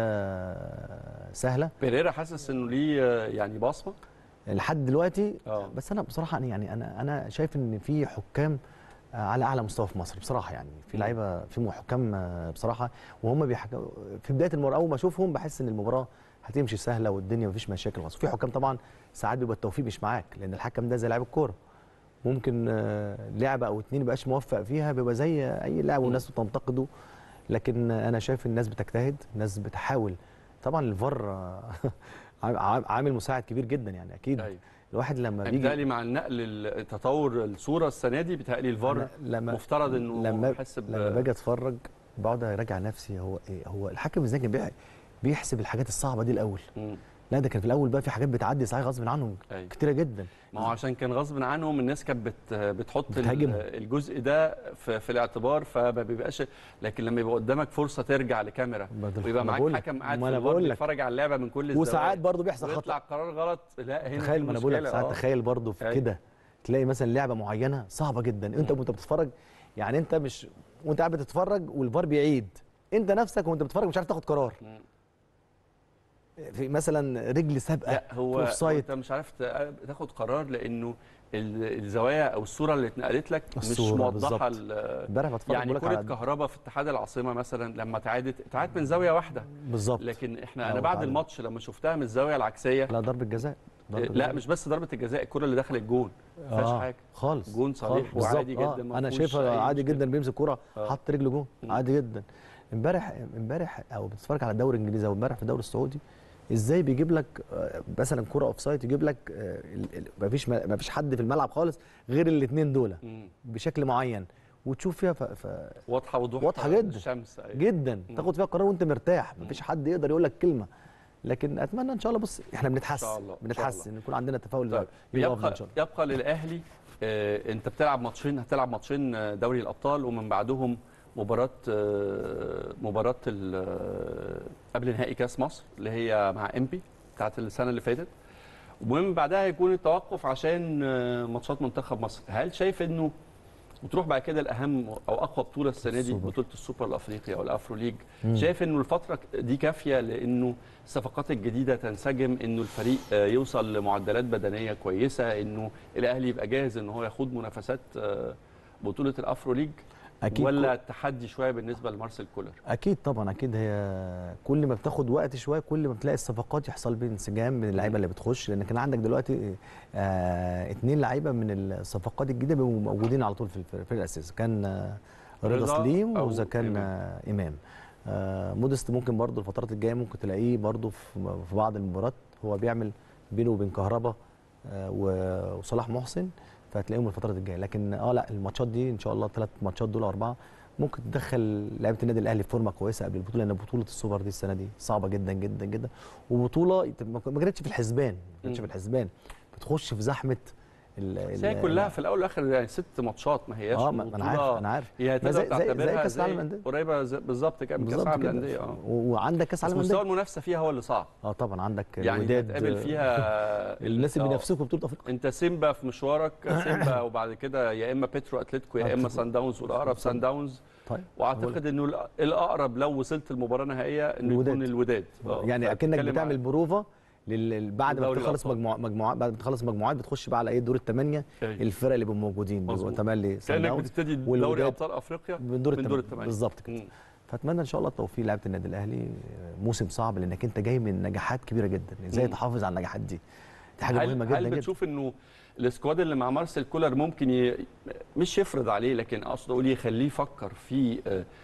سهله بيريرا حاسس انه ليه آه، يعني بصمه؟ لحد دلوقتي. اه. بس انا بصراحه يعني انا انا شايف ان في حكام على اعلى مستوى في مصر بصراحه يعني. في مم. لعيبه في حكام بصراحه، وهم بيحكموا في بدايه المباراه. اول ما اشوفهم بحس ان المباراه هتمشي سهله والدنيا مفيش مشاكل خالص. في حكام طبعا ساعات بيبقى التوفيق مش معاك، لان الحكم ده زي لاعب الكوره، ممكن آه، لعبه او اتنين مبقاش موفق فيها، بيبقى زي اي لاعب والناس بتنتقده. لكن انا شايف الناس بتجتهد، الناس بتحاول. طبعا الفار آه، عام- عامل مساعد كبير جدا يعني اكيد. ايوه. الواحد لما بيجي بيتهيألي مع النقل التطور الصوره السنه دي بيتهيألي الفار أنا لما مفترض انه لما يحس ب لما باجي اتفرج بقعد اراجع نفسي، هو ايه هو الحكم ازاي كان بيح- بيحسب الحاجات الصعبه دي الاول. مم. لا ده كان في الاول بقى في حاجات بتعدي صحيح غصب عنهم أيوة. كتيره جدا. ما هو عشان كان غصب عنهم الناس كانت بت بتحط بتهاجم. ال- الجزء ده في, في الاعتبار، فما بيبقاش. لكن لما يبقى قدامك فرصه ترجع لكاميرا بدل- ويبقى ما معاك بقول- حكم قاعد ما في أنا الفار بقول لك. بيتفرج على اللعبه من كل الزوايا، وساعات برضه بيحصل ويطلع خطا. قرار غلط. لا هنا تخيل، في ما انا بقول لك مشكلة. ساعات آه. تخيل برضه في أيوة. كده تلاقي مثلا لعبه معينه صعبه جدا، انت مم. وانت بتتفرج يعني انت مش وانت قاعد بتتفرج والفار بيعيد، انت نفسك وانت بتتفرج مش عارف تاخد قرار. مم. في مثلا رجل سابقه لا هو في هو اوفسايد. انت مش عارف ت- تاخد قرار لانه ال- الزوايا او الصوره اللي اتنقلت لك مش الصورة موضحه بالظبط. ال- امبارح بتفرج يعني بقول لك كره على- كهرباء في اتحاد العاصمه مثلا لما اتعادت اتعادت من زاويه واحده. بالظبط. لكن احنا لا، انا بعد وتعادل. الماتش لما شفتها من الزاويه العكسيه، لا ضربه جزاء. ضربة لا جزاء. مش بس ضربه الجزاء، الكره اللي دخلت جون ما فيهاش آه حاجه خالص. جون صريح خالص. وعادي بالظبط. جدا. آه. ما انا فيهوش شايفها أي عادي مشكلة. جدا، بيمسك كوره آه. حط رجله جون مم. عادي جدا. امبارح امبارح او بتتفرج على الدوري الانجليزي او امبارح في الدوري السعودي، ازاي بيجيب لك آه، مثلا كوره اوف سايد، يجيب لك آه، ال- ال- مفيش مفيش حد في الملعب خالص غير الاثنين دول مم. بشكل معين، وتشوف فيها ف... ف... واضحه وضوح واضحه جدا. الشمس. أيوة. جدا مم. تاخد فيها قرار وانت مرتاح، مم. مفيش حد يقدر يقول لك كلمه. لكن اتمنى ان شاء الله، بص احنا بنتحسن إن شاء الله. إن شاء بنتحسن الله. يكون عندنا تفاؤل طيب يبقى افضل يبقى ان شاء الله. يبقى للاهلي آه، انت بتلعب ماتشين، هتلعب ماتشين آه، دوري الابطال ومن بعدهم مباراه آه، مباراه ال- آه، قبل نهائي كاس مصر اللي هي مع امبي بتاعت السنه اللي فاتت، ومن بعدها هيكون التوقف عشان آه، ماتشات منتخب مصر. هل شايف انه وتروح بعد كده الاهم او اقوى بطوله السنه دي السوبر. بطوله السوبر الافريقي او الافرو ليج؟ مم. شايف انه الفتره دي كافيه لانه الصفقات الجديده تنسجم، انه الفريق آه، يوصل لمعدلات بدنيه كويسه، انه الاهلي يبقى جاهز ان هو يخوض منافسات آه، بطوله الافرو ليج؟ اكيد ولا كو- التحدي شويه بالنسبه لمارسيل كولر؟ اكيد طبعا اكيد. هي كل ما بتاخد وقت شويه كل ما بتلاقي الصفقات يحصل بين انسجام بين اللعيبه اللي بتخش، لان كان عندك دلوقتي آه اتنين لعيبه من الصفقات الجديده بيبقوا موجودين على طول في الفريق في الاساس، كان آه رضا رضا سليم أو واذا كان إمام. آه امام. آه مودست ممكن برضو الفترات الجايه ممكن تلاقيه برضو في في بعض المباريات هو بيعمل بينه وبين كهربا آه و- وصلاح محسن، فهتلاقيهم الفترات الجايه. لكن اه لا الماتشات دي ان شاء الله الثلاث ماتشات دول اربعه ممكن تدخل لعيبه النادي الاهلي في فورمه كويسه قبل البطوله، لان بطوله السوبر دي السنه دي صعبه جدا جدا جدا، وبطوله ما كانتش في الحسبان ما كانتش مم. في الحسبان، بتخش في زحمه ال- بس هي ال- كلها في الاول والاخر يعني ست ماتشات، ما هياش اه ما ما انا عارف بطولة انا عارف هي ما تقدر زي- زي- زي تعتبرها كأس العالم زي للأندية. قريبه زي- بالظبط كده من كاس بالظبط العالم كده. للانديه. اه و- وعندك كاس بس العالم مستوى للأندية. المنافسه فيها هو اللي صعب، اه طبعا عندك يعني انت الوداد هتقابل فيها الناس اللي آه. بينافسوك في بطوله افريقيا. انت سيمبا في مشوارك سيمبا، وبعد كده يا اما بيترو اتلتيكو يا اما أتلتيكو. سان داونز، والاقرب سان داونز. طيب واعتقد انه الأ- الاقرب لو وصلت المباراه النهائيه انه الوداد. يكون الوداد. آه، يعني اكنك فبتتكلم بتعمل على- بروفه لل... بعد ما بتخلص مجموعات مجموعات بعد ما بتخلص مجموعات بتخش بقى على ايه دور الثمانيه. الفرق اللي بيبقوا موجودين بيبقوا تملي كانك بتبتدي دوري ابطال افريقيا من دور الثمانيه بالظبط كده. فاتمنى ان شاء الله التوفيق لعيبه النادي الاهلي. موسم صعب لانك انت جاي من نجاحات كبيره جدا، ازاي تحافظ على النجاحات دي؟ دي حاجه مهمه جدا. هل بتشوف جداً. انه السكواد اللي مع مارسيل كولر ممكن ي... مش يفرض عليه، لكن اقصد اقول يخليه يفكر في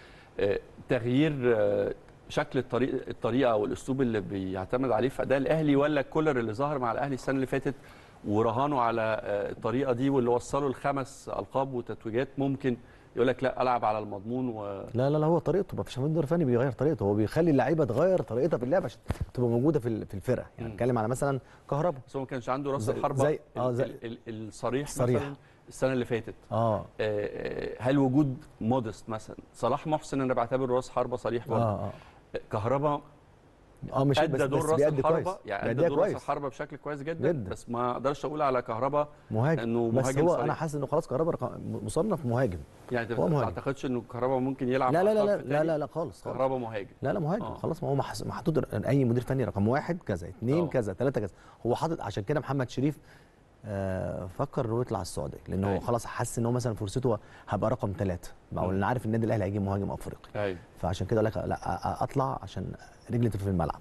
تغيير شكل الطريقه الطريقه او الاسلوب اللي بيعتمد عليه في اداء الاهلي، ولا كولر اللي ظهر مع الاهلي السنه اللي فاتت ورهانوا على الطريقه دي واللي وصلوا الخمس القاب وتتويجات ممكن يقول لك لا العب على المضمون و... لا لا لا هو طريقته، ما فيش مدير فني بيغير طريقته، هو بيخلي اللعيبه تغير طريقتها في اللعب عشان تبقى موجوده في في الفرقه. يعني نتكلم على مثلا كهربا، بس هو ما كانش عنده راس الحربه زي اه زي ال... ال... الصريح صريح. مثلا السنه اللي فاتت. اه هل وجود مودست مثلا صلاح محسن انا بعتبره راس حربه صريح برضه. اه اه كهربا اه مش ادى دور راس الحربه، يعني ادى دور راس الحربه بشكل كويس جدا, جدا. بس ما اقدرش اقول على كهربا مهاجم انه بس مهاجم هو صريح. انا حاسس انه خلاص كهربا مصنف مهاجم. يعني انت ما تعتقدش انه كهربا ممكن يلعب لا لا لا لا, لا لا لا خالص كهربا مهاجم. لا لا مهاجم آه. خلاص، ما هو محطوط اي مدير فني رقم واحد كذا اثنين كذا ثلاثه كذا، هو حاطط. عشان كده محمد شريف آه فكر انه يطلع السعوديه، لان هو خلاص حس ان هو مثلا فرصته هبقى رقم ثلاثه، او انا عارف النادي الاهلي هيجيب مهاجم افريقي. ايوه فعشان كده لك لا اطلع عشان رجلي تبقى في الملعب.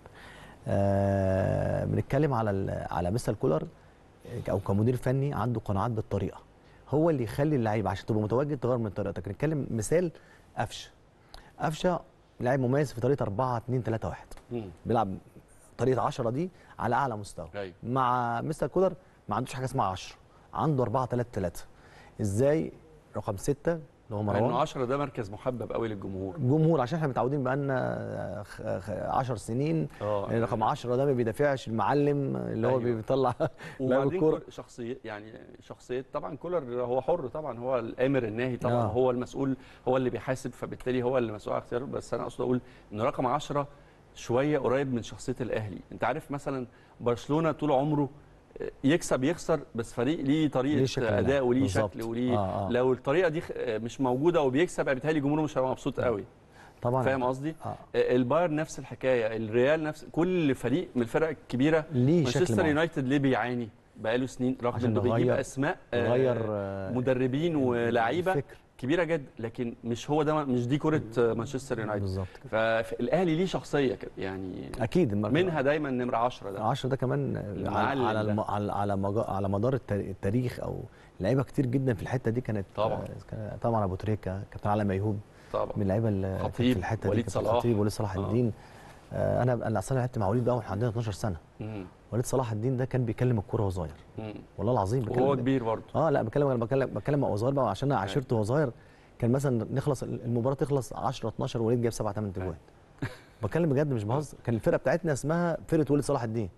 آه بنتكلم على على مستر كولر او كمدير فني عنده قناعات بالطريقه، هو اللي يخلي اللعيبه عشان تبقى متواجد تغير من طريقتك. نتكلم مثال قفشه. قفشه لاعب مميز في طريقه أربعة اثنين ثلاثة واحد، بيلعب طريقه عشرة دي على اعلى مستوى. أيوة. مع مستر كولر ما عندوش حاجه اسمها عشرة، عنده أربعة ثلاثة ثلاثة. ازاي؟ رقم ستة اللي هو مروان، لانه عشرة ده مركز محبب قوي للجمهور. الجمهور عشان احنا متعودين بقى لنا عشر سنين اه رقم عشرة ده ما بيدافعش، المعلم اللي هو أيوة. بيطلع وبعدين شخصيه، يعني شخصيه طبعا كولر هو حر طبعا، هو الامر الناهي طبعا. آه. هو المسؤول، هو اللي بيحاسب، فبالتالي هو اللي مسؤول عن اختياره. بس انا اقصد اقول ان رقم عشرة شويه قريب من شخصيه الاهلي. انت عارف مثلا برشلونه طول عمره يكسب يخسر، بس فريق ليه طريقه اداء وليه شكل وليه آه آه. لو الطريقه دي مش موجوده وبيكسب بالتالي جمهوره مش هيبقى مبسوط قوي طبعا. فاهم قصدي؟ آه. البايرن نفس الحكايه، الريال نفس، كل فريق من الفرق الكبيره. مانشستر يونايتد ليه بيعاني بقاله سنين رغم انه بيجيب اسماء غير مدربين ولاعيبه كبيره جدا، لكن مش هو ده، مش دي كره مانشستر يونايتد بالظبط. فالاهلي ليه شخصيه كده يعني اكيد، منها دايما نمره عشرة ده عشرة ده كمان على على الم... على على مدار التاريخ، او لعيبه كتير جدا في الحته دي كانت طبعا طبعا ابو تريكه، كابتن علي ميهوب طبعا من اللعيبه اللي في الحته وليد دي، صلاح خطيب وليد صلاح الدين. آه انا انا اصلا لعبت مع وليد بقى واحنا عندنا اتناشر سنه. مم. وليد صلاح الدين ده كان بيكلم الكوره وهو صغير، والله العظيم وهو كبير برضه. اه لا بكلم انا بكلم بكلم وهو صغير بقى، عشان انا عاشرته وهو صغير. كان مثلا نخلص المباراه تخلص عشرة اتناشر وليد جايب سبعة ثمانية اجوان. بتكلم بجد مش بهزر. كان الفرقه بتاعتنا اسمها فرقه وليد صلاح الدين.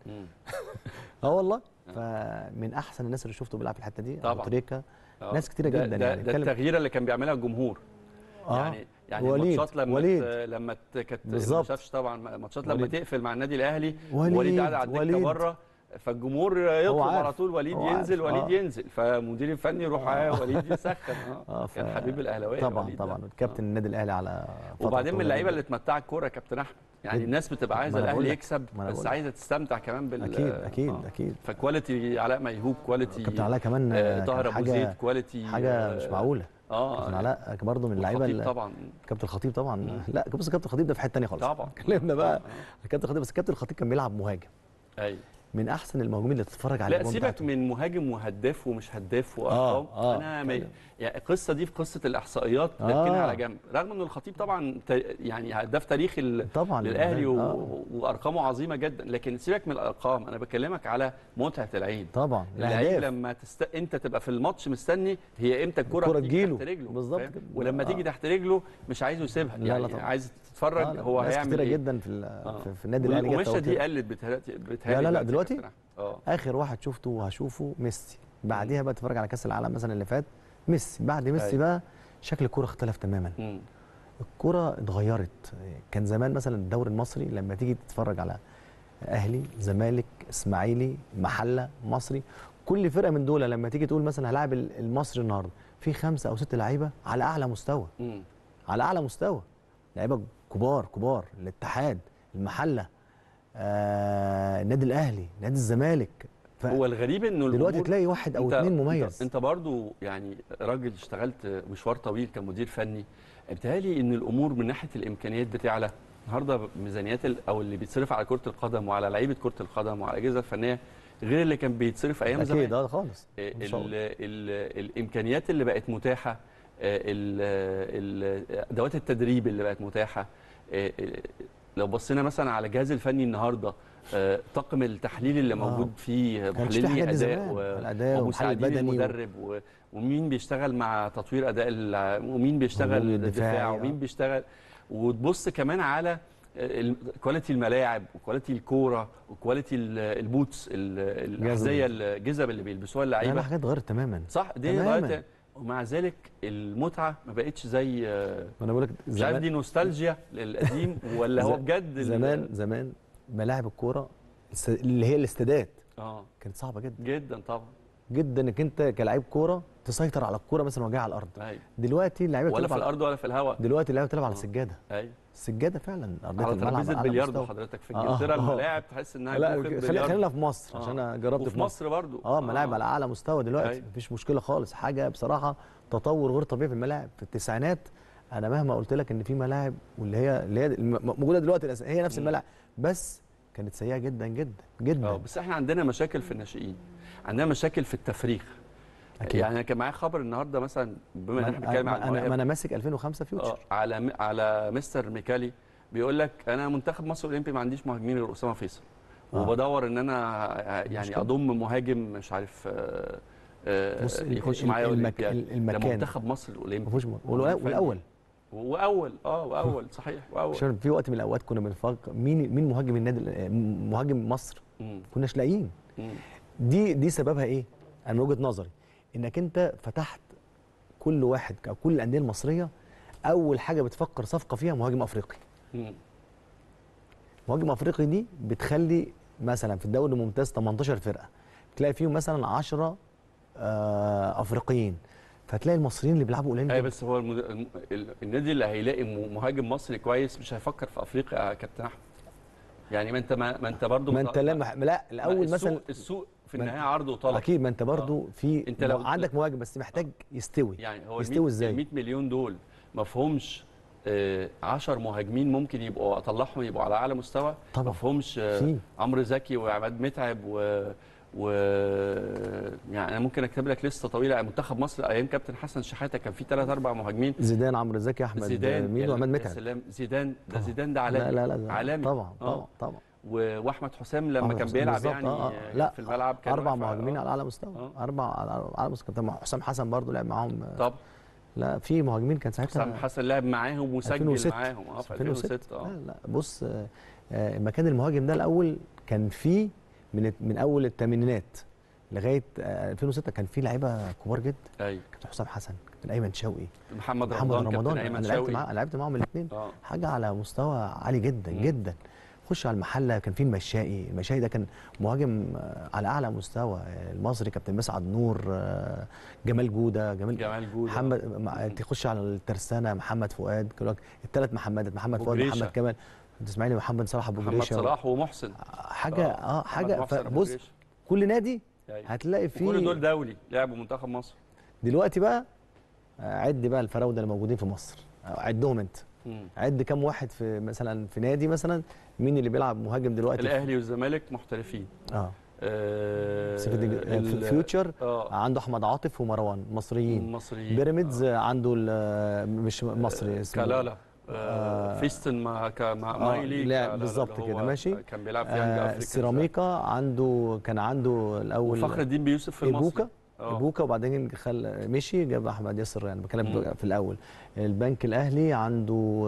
اه والله. فمن احسن الناس اللي شفته بيلعب في الحته دي ابو تريكه، ناس كتيره ده جدا. ده يعني ده التغيير اللي كان بيعملها الجمهور. آه يعني يعني وليد الماتشات لما وليد لما كانت ما شافش طبعا ماتشات لما تقفل مع النادي الاهلي وليد, وليد قاعد على الدكه بره، فالجمهور يطلب على طول وليد ينزل وليد آه. ينزل، فمدير الفني يروح آه. وليد يسخن. اه كان حبيب الاهلاويه طبعا طبعا كابتن النادي الاهلي على وبعدين من اللعيبه اللي تمتعك كوره كابتن احمد. يعني الناس بتبقى عايزه الاهلي يكسب بس عايزه تستمتع كمان بال اكيد اكيد آه. اكيد. فكواليتي علاء ميهوب، كواليتي كابتن علاء كمان طاهر ابو زيد، كواليتي حاجه مش معقوله. اه كابتن علاء برضه من اللعيبه طبعا. كابتن الخطيب طبعا مم. لا بص كابتن الخطيب ده في حته ثانيه خالص طبعا. كلمنا بقى كابتن الخطيب، بس كابتن الخطيب كان بيلعب مهاجم. ايوه من احسن المهاجمين اللي تتفرج عليه. لا سيبك من مهاجم وهداف ومش هداف وارقام. آه آه انا مي... يعني القصه دي في قصه الاحصائيات نركنها آه على جنب، رغم ان الخطيب طبعا ت... يعني هداف تاريخي ال... طبعا للاهلي و... آه. وارقامه عظيمه جدا، لكن سيبك من الارقام، انا بكلمك على متعه العين. طبعا اللعيب لما تست... انت تبقى في الماتش مستني هي امتى الكره تيجي تحت رجله بالظبط، ولما آه. تيجي تحت رجله مش عايزه يسيبها، لا يعني لا طبعا. عايز تتفرج آه هو هيعمل ايه. جدا في, آه. في النادي الاهلي. والقماشه دي قلت بتهيألي. لا لا لا دلوقتي اه اخر واحد شفته وهشوفه ميسي، بعديها بقى تتفرج على كاس العالم مثلا اللي فات ميسي، بعد ميسي أي. بقى شكل الكوره اختلف تماما. مم. الكوره اتغيرت. كان زمان مثلا الدوري المصري لما تيجي تتفرج على اهلي زمالك اسماعيلي محله مصري، كل فرقه من دول لما تيجي تقول مثلا هلاعب المصري النهارده في خمسه او ست لعيبه على اعلى مستوى. مم. على اعلى مستوى، لعيبه كبار كبار، الاتحاد المحله آه النادي الاهلي، نادي الزمالك. هو الغريب انه دلوقتي تلاقي واحد او اثنين مميز. انت, انت برضو يعني راجل اشتغلت مشوار طويل كمدير فني، بيتهيألي ان الامور من ناحيه الامكانيات بتعلى. النهارده ميزانيات او اللي بيتصرف على كره القدم وعلى لعيبه كره القدم وعلى الاجهزه الفنيه غير اللي كان بيتصرف ايام زمان. اكيد ده خالص. ال ال الامكانيات اللي بقت متاحه، ادوات التدريب اللي بقت متاحه. لو بصينا مثلا على الجهاز الفني النهارده، طاقم التحليل اللي موجود فيه محللين اداء ومساعدين المدرب، ومين بيشتغل مع تطوير اداء، ومين بيشتغل الدفاع، ومين بيشتغل. وتبص كمان على كواليتي الملاعب وكواليتي الكوره وكواليتي البوتس، الاحذيه، الجزم اللي بيلبسوها اللعيبه. لا حاجات اتغيرت تماما. صح، دي اتغيرت، ومع ذلك المتعه ما بقتش زي، انا بقول لك مش عارف دي نوستالجيا للقديم ولا هو بجد. زمان زمان ملاعب الكوره اللي هي الاستادات اه كانت صعبه جدا جدا طبعا جدا، انك انت كلاعب كوره تسيطر على الكوره مثلا وجايه على الارض. أيوة. دلوقتي اللعيبه ولا في الارض ولا في الهواء. دلوقتي اللعيبه بتلعب على السجاده. ايوه السجاده فعلا ارضيه الملعب. على ترابيزه بلياردو حضرتك في انجلترا. آه. الملاعب تحس انها لا خلينا في مصر. آه. عشان انا جربت في مصر برضو. اه ملاعب آه. على اعلى مستوى دلوقتي. أيوة. مفيش مشكله خالص. حاجه بصراحه تطور غير طبيعي في الملاعب. في التسعينات انا مهما قلت لك ان في ملاعب واللي هي اللي هي موجوده دلوقتي هي نفس الملاعب، بس كانت سيئه جدا جدا جدا. اه بس احنا عندنا مشاكل في الناشئين، عندنا مشاكل في التفريغ. أكيد. يعني انا كان معايا خبر النهارده مثلا، بما ان احنا بنتكلم عن انا انا, أنا ماسك ألفين وخمسة فيوتشر على على مستر ميكالي، بيقول لك انا منتخب مصر الاولمبي ما عنديش مهاجمين غير اسامه فيصل. آه. وبدور ان انا يعني مشكلة. اضم مهاجم مش عارف آه آه يخش معايا الاولمبياد. المكان منتخب مصر الاولمبي مفيش والاول واول اه واول صحيح واول. عشان في وقت من الاوقات كنا بنفكر مين مين مهاجم النادي، مهاجم مصر، كناش لاقيين. دي دي سببها ايه؟ انا من وجهه نظري انك انت فتحت كل واحد او كل الانديه المصريه اول حاجه بتفكر صفقه فيها مهاجم افريقي. مم. مهاجم افريقي دي بتخلي مثلا في الدوري الممتاز ثمانية عشر فرقه بتلاقي فيهم مثلا عشرة آه افريقيين، فتلاقي المصريين اللي بيلعبوا قليل. اي بس هو المد... النادي اللي هيلاقي مهاجم مصري كويس مش هيفكر في افريقيا يا كابتن احمد. يعني ما انت ما, ما انت برضه ما انت لا لا الاول مثلا السوق في النهايه عرض وطلب. اكيد ما انت برضه في انت لو عندك مهاجم بس محتاج يستوي. يعني هو يستوي ازاي؟ ال مية مليون دول ما فيهمش آه عشرة مهاجمين ممكن يبقوا اطلعهم يبقوا على اعلى مستوى. طبعا ما فيهمش آه عمرو زكي وعماد متعب و و يعني انا ممكن اكتب لك لسته طويله. منتخب مصر ايام كابتن حسن شحاته كان في ثلاث اربع مهاجمين، زيدان، عمرو زكي، احمد ميدو، وعماد متعب. زيدان ده زيدان ده عالمي. لا لا لا عالمي طبعا طبعا طبعا. واحمد حسام لما كان بيلعب يعني آه. لا في الملعب كان اربع مهاجمين على اعلى مستوى. آه. اربع على اعلى مستوى. حسام حسن برضه لعب معاهم. طب لا في مهاجمين كان ساعتها. حسام حسن لعب معاهم وسجل معاهم اه في ألفين وستة. اه لا لا بص آه مكان المهاجم ده الاول كان فيه من من اول الثمانينات لغايه ألفين وستة كان في لعيبه كبار جدا. ايوه كابتن حسام حسن، كابتن ايمن شوقي، محمد محمد رمضان, رمضان. كابتن انا لعبت معاه لعبت معاهم الاثنين. حاجه على مستوى عالي جدا مم. جدا. خش على المحله كان في المشائي، المشائي ده كان مهاجم على اعلى مستوى. المصري كابتن مسعد نور، جمال جوده جمال جمال جوده محمد. تخش على الترسانه محمد فؤاد، الثلاث محمدات، محمد فؤاد، محمد كمال، اسماعيلي، محمد صلاح، ابو جريشه، محمد صلاح ومحسن. حاجه اه, آه حاجه. بص كل نادي هتلاقي فيه كل دول دولي لعبوا منتخب مصر. دلوقتي بقى عد بقى الفراوده اللي موجودين في مصر، عدهم انت. مم. عد كام واحد في مثلا في نادي مثلا مين اللي بيلعب مهاجم دلوقتي؟ الاهلي والزمالك محترفين. اه, آه في الفيوتشر آه. عنده احمد عاطف ومروان مصريين. مصريين. بيراميدز آه. عنده مش مصري اسمه كلالا. آه فيستن مع مع مايلي. لا بالظبط كده ماشي. كان بيلعب في يانج افريكا. سيراميكا عنده كان عنده الاول فخر الدين بيوسف في المصري. إبوكا إبوكا وبعدين خل مشي جاب احمد ياسر. يعني بتكلم في الاول. البنك الاهلي عنده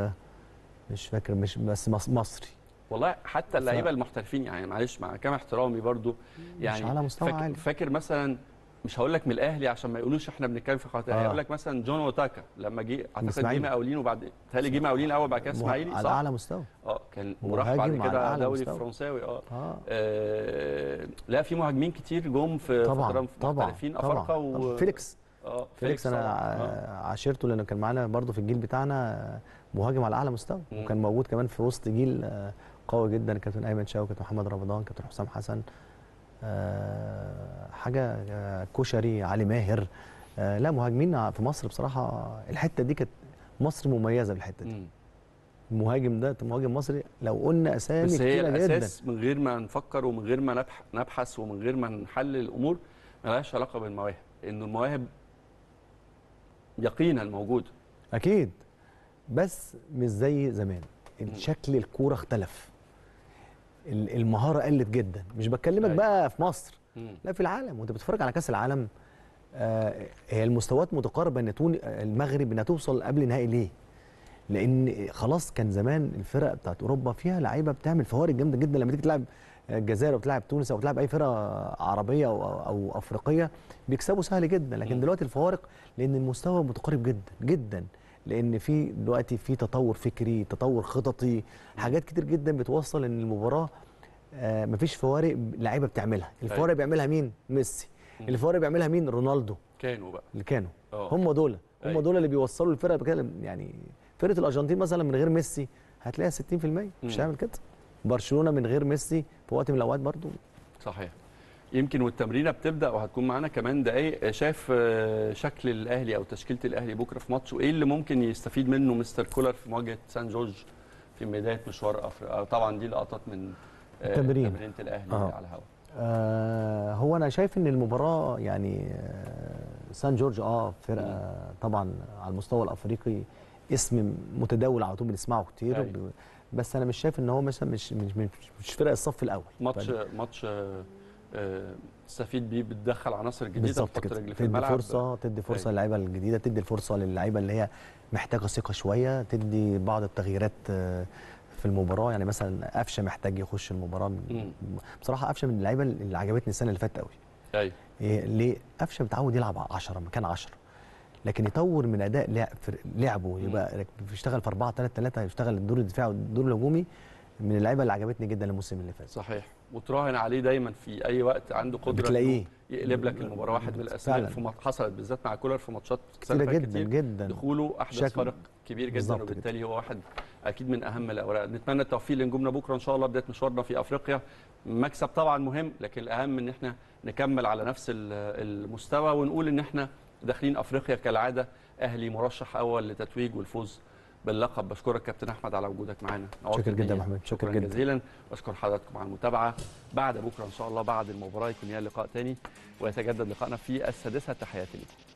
مش فاكر مش بس مصري. والله حتى اللعيبه ف... المحترفين يعني معلش مع كامل احترامي برضو يعني مش على مستوى فاكر, عالي. فاكر مثلا مش هقول لك من الاهلي عشان ما يقولوش احنا بنتكلم في خاطر. هيقول لك مثلا جون وتاكا لما جه اعتقد جه مقاولين وبعد تهيألي جه مقاولين الاول بعد كده اسماعيلي صح؟ على اعلى مستوى. اه كان وراح بعد كده دوري فرنساوي. آه. آه. اه لا في مهاجمين كتير جم في فتره محترفين افارقه و... فيليكس اه فيليكس انا آه. عاشرته لانه كان معانا برضو في الجيل بتاعنا مهاجم على اعلى مستوى. مم. وكان موجود كمان في وسط جيل قوي جدا، كابتن ايمن شوقي، كابتن محمد رمضان، كابتن حسام حسن، أه حاجه آه، كشري، علي ماهر. أه لا مهاجمين في مصر بصراحه، الحته دي كانت مصر مميزه بالحته دي. مم. المهاجم ده مهاجم مصري لو قلنا اسامي بس هي كتيره جدا. الاساس من غير ما نفكر ومن غير ما نبح- نبحث ومن غير ما نحلل الامور، ملهاش علاقه بالمواهب، انه المواهب يقينا موجوده. اكيد، بس مش زي زمان، شكل الكوره اختلف، ال- المهاره قلت جدا. مش بكلمك أيوة. بقى في مصر، مم. لا في العالم، وانت بتتفرج على كاس العالم. آه هي المستويات متقاربه، ان تون المغرب انها توصل قبل نهائي ليه؟ لان خلاص كان زمان الفرق بتاعت اوروبا فيها لعيبه بتعمل فوارق جامده جدا، لما تيجي تلعب الجزائر او تلعب تونس او تلعب اي فرقه عربيه او, أو, أو افريقيه بيكسبوا سهل جدا. لكن م. دلوقتي الفوارق لان المستوى متقارب جدا جدا، لان في دلوقتي في تطور فكري، تطور خططي، حاجات كتير جدا بتوصل ان المباراه آه مفيش فوارق لعيبه بتعملها. الفوارق بيعملها مين؟ ميسي. م. الفوارق بيعملها مين؟ رونالدو. كانوا بقى اللي كانوا أوه. هم دول هم أيوة. دول اللي بيوصلوا الفرقه بكده. يعني فرقه الارجنتين مثلا من غير ميسي هتلاقيها ستين في المية، مش م. هيعمل كده. برشلونه من غير ميسي في وقت من الاوقات برضو. صحيح. يمكن والتمرينه بتبدا وهتكون معانا كمان دقايق. شايف آه، شكل الاهلي او تشكيله الاهلي بكره في ماتش، وايه اللي ممكن يستفيد منه مستر كولر في مواجهه سان جورج في بدايه مشوار افريقيا؟ طبعا دي لقطات من آه، التمرين. تمرينه الاهلي آه. على الهواء. آه هو انا شايف ان المباراه يعني آه سان جورج اه فرقه طبعا على المستوى الافريقي اسم متداول على طول بنسمعه كتير. أيوة. بس انا مش شايف ان هو مثلا مش مش مش, مش فرقه الصف الاول. ماتش ماتش آه، تستفيد بيه، بتدخل عناصر جديده، بالظبط تحط كده، رجل في تدي الملعب. فرصه تدي فرصه أيوة. للعيبه الجديده، تدي الفرصه للعيبه اللي هي محتاجه ثقه شويه، تدي بعض التغييرات آه، في المباراه. يعني مثلا قفشه محتاج يخش المباراه. مم. بصراحه قفشه من اللعيبه اللي عجبتني السنه اللي فاتت قوي. ايوه. إيه ليه؟ قفشه متعود يلعب عشرة مكان عشرة، لكن يطور من اداء لعب لعبه، يبقى بيشتغل في أربعة ثلاثة ثلاثة، يشتغل الدور الدفاعي والدور الهجومي. من اللعيبه اللي عجبتني جدا الموسم اللي فات. صحيح. وتراهن عليه دايما في اي وقت، عنده قدره بتلاقيه يقلب لك المباراه. واحد من الاسئله اللي في مط- حصلت بالذات مع كولر في ماتشات كتيره جدا كتير جدا، دخوله احدث فرق كبير جدا، وبالتالي هو واحد اكيد من اهم الاوراق. نتمنى التوفيق لنجومنا بكره ان شاء الله، بدايه مشوارنا في افريقيا. مكسب طبعا مهم، لكن الاهم ان احنا نكمل على نفس المستوى ونقول ان احنا داخلين افريقيا كالعاده اهلي مرشح اول لتتويج والفوز باللقب. بشكرك كابتن احمد على وجودك معانا. شكرا جدا يا محمد، شكرا جدا جزيلا. بشكر حضراتكم على المتابعه. بعد بكره ان شاء الله بعد المباراه يكون ليا لقاء ثاني ويتجدد لقائنا في السادسه. تحياتي لكم.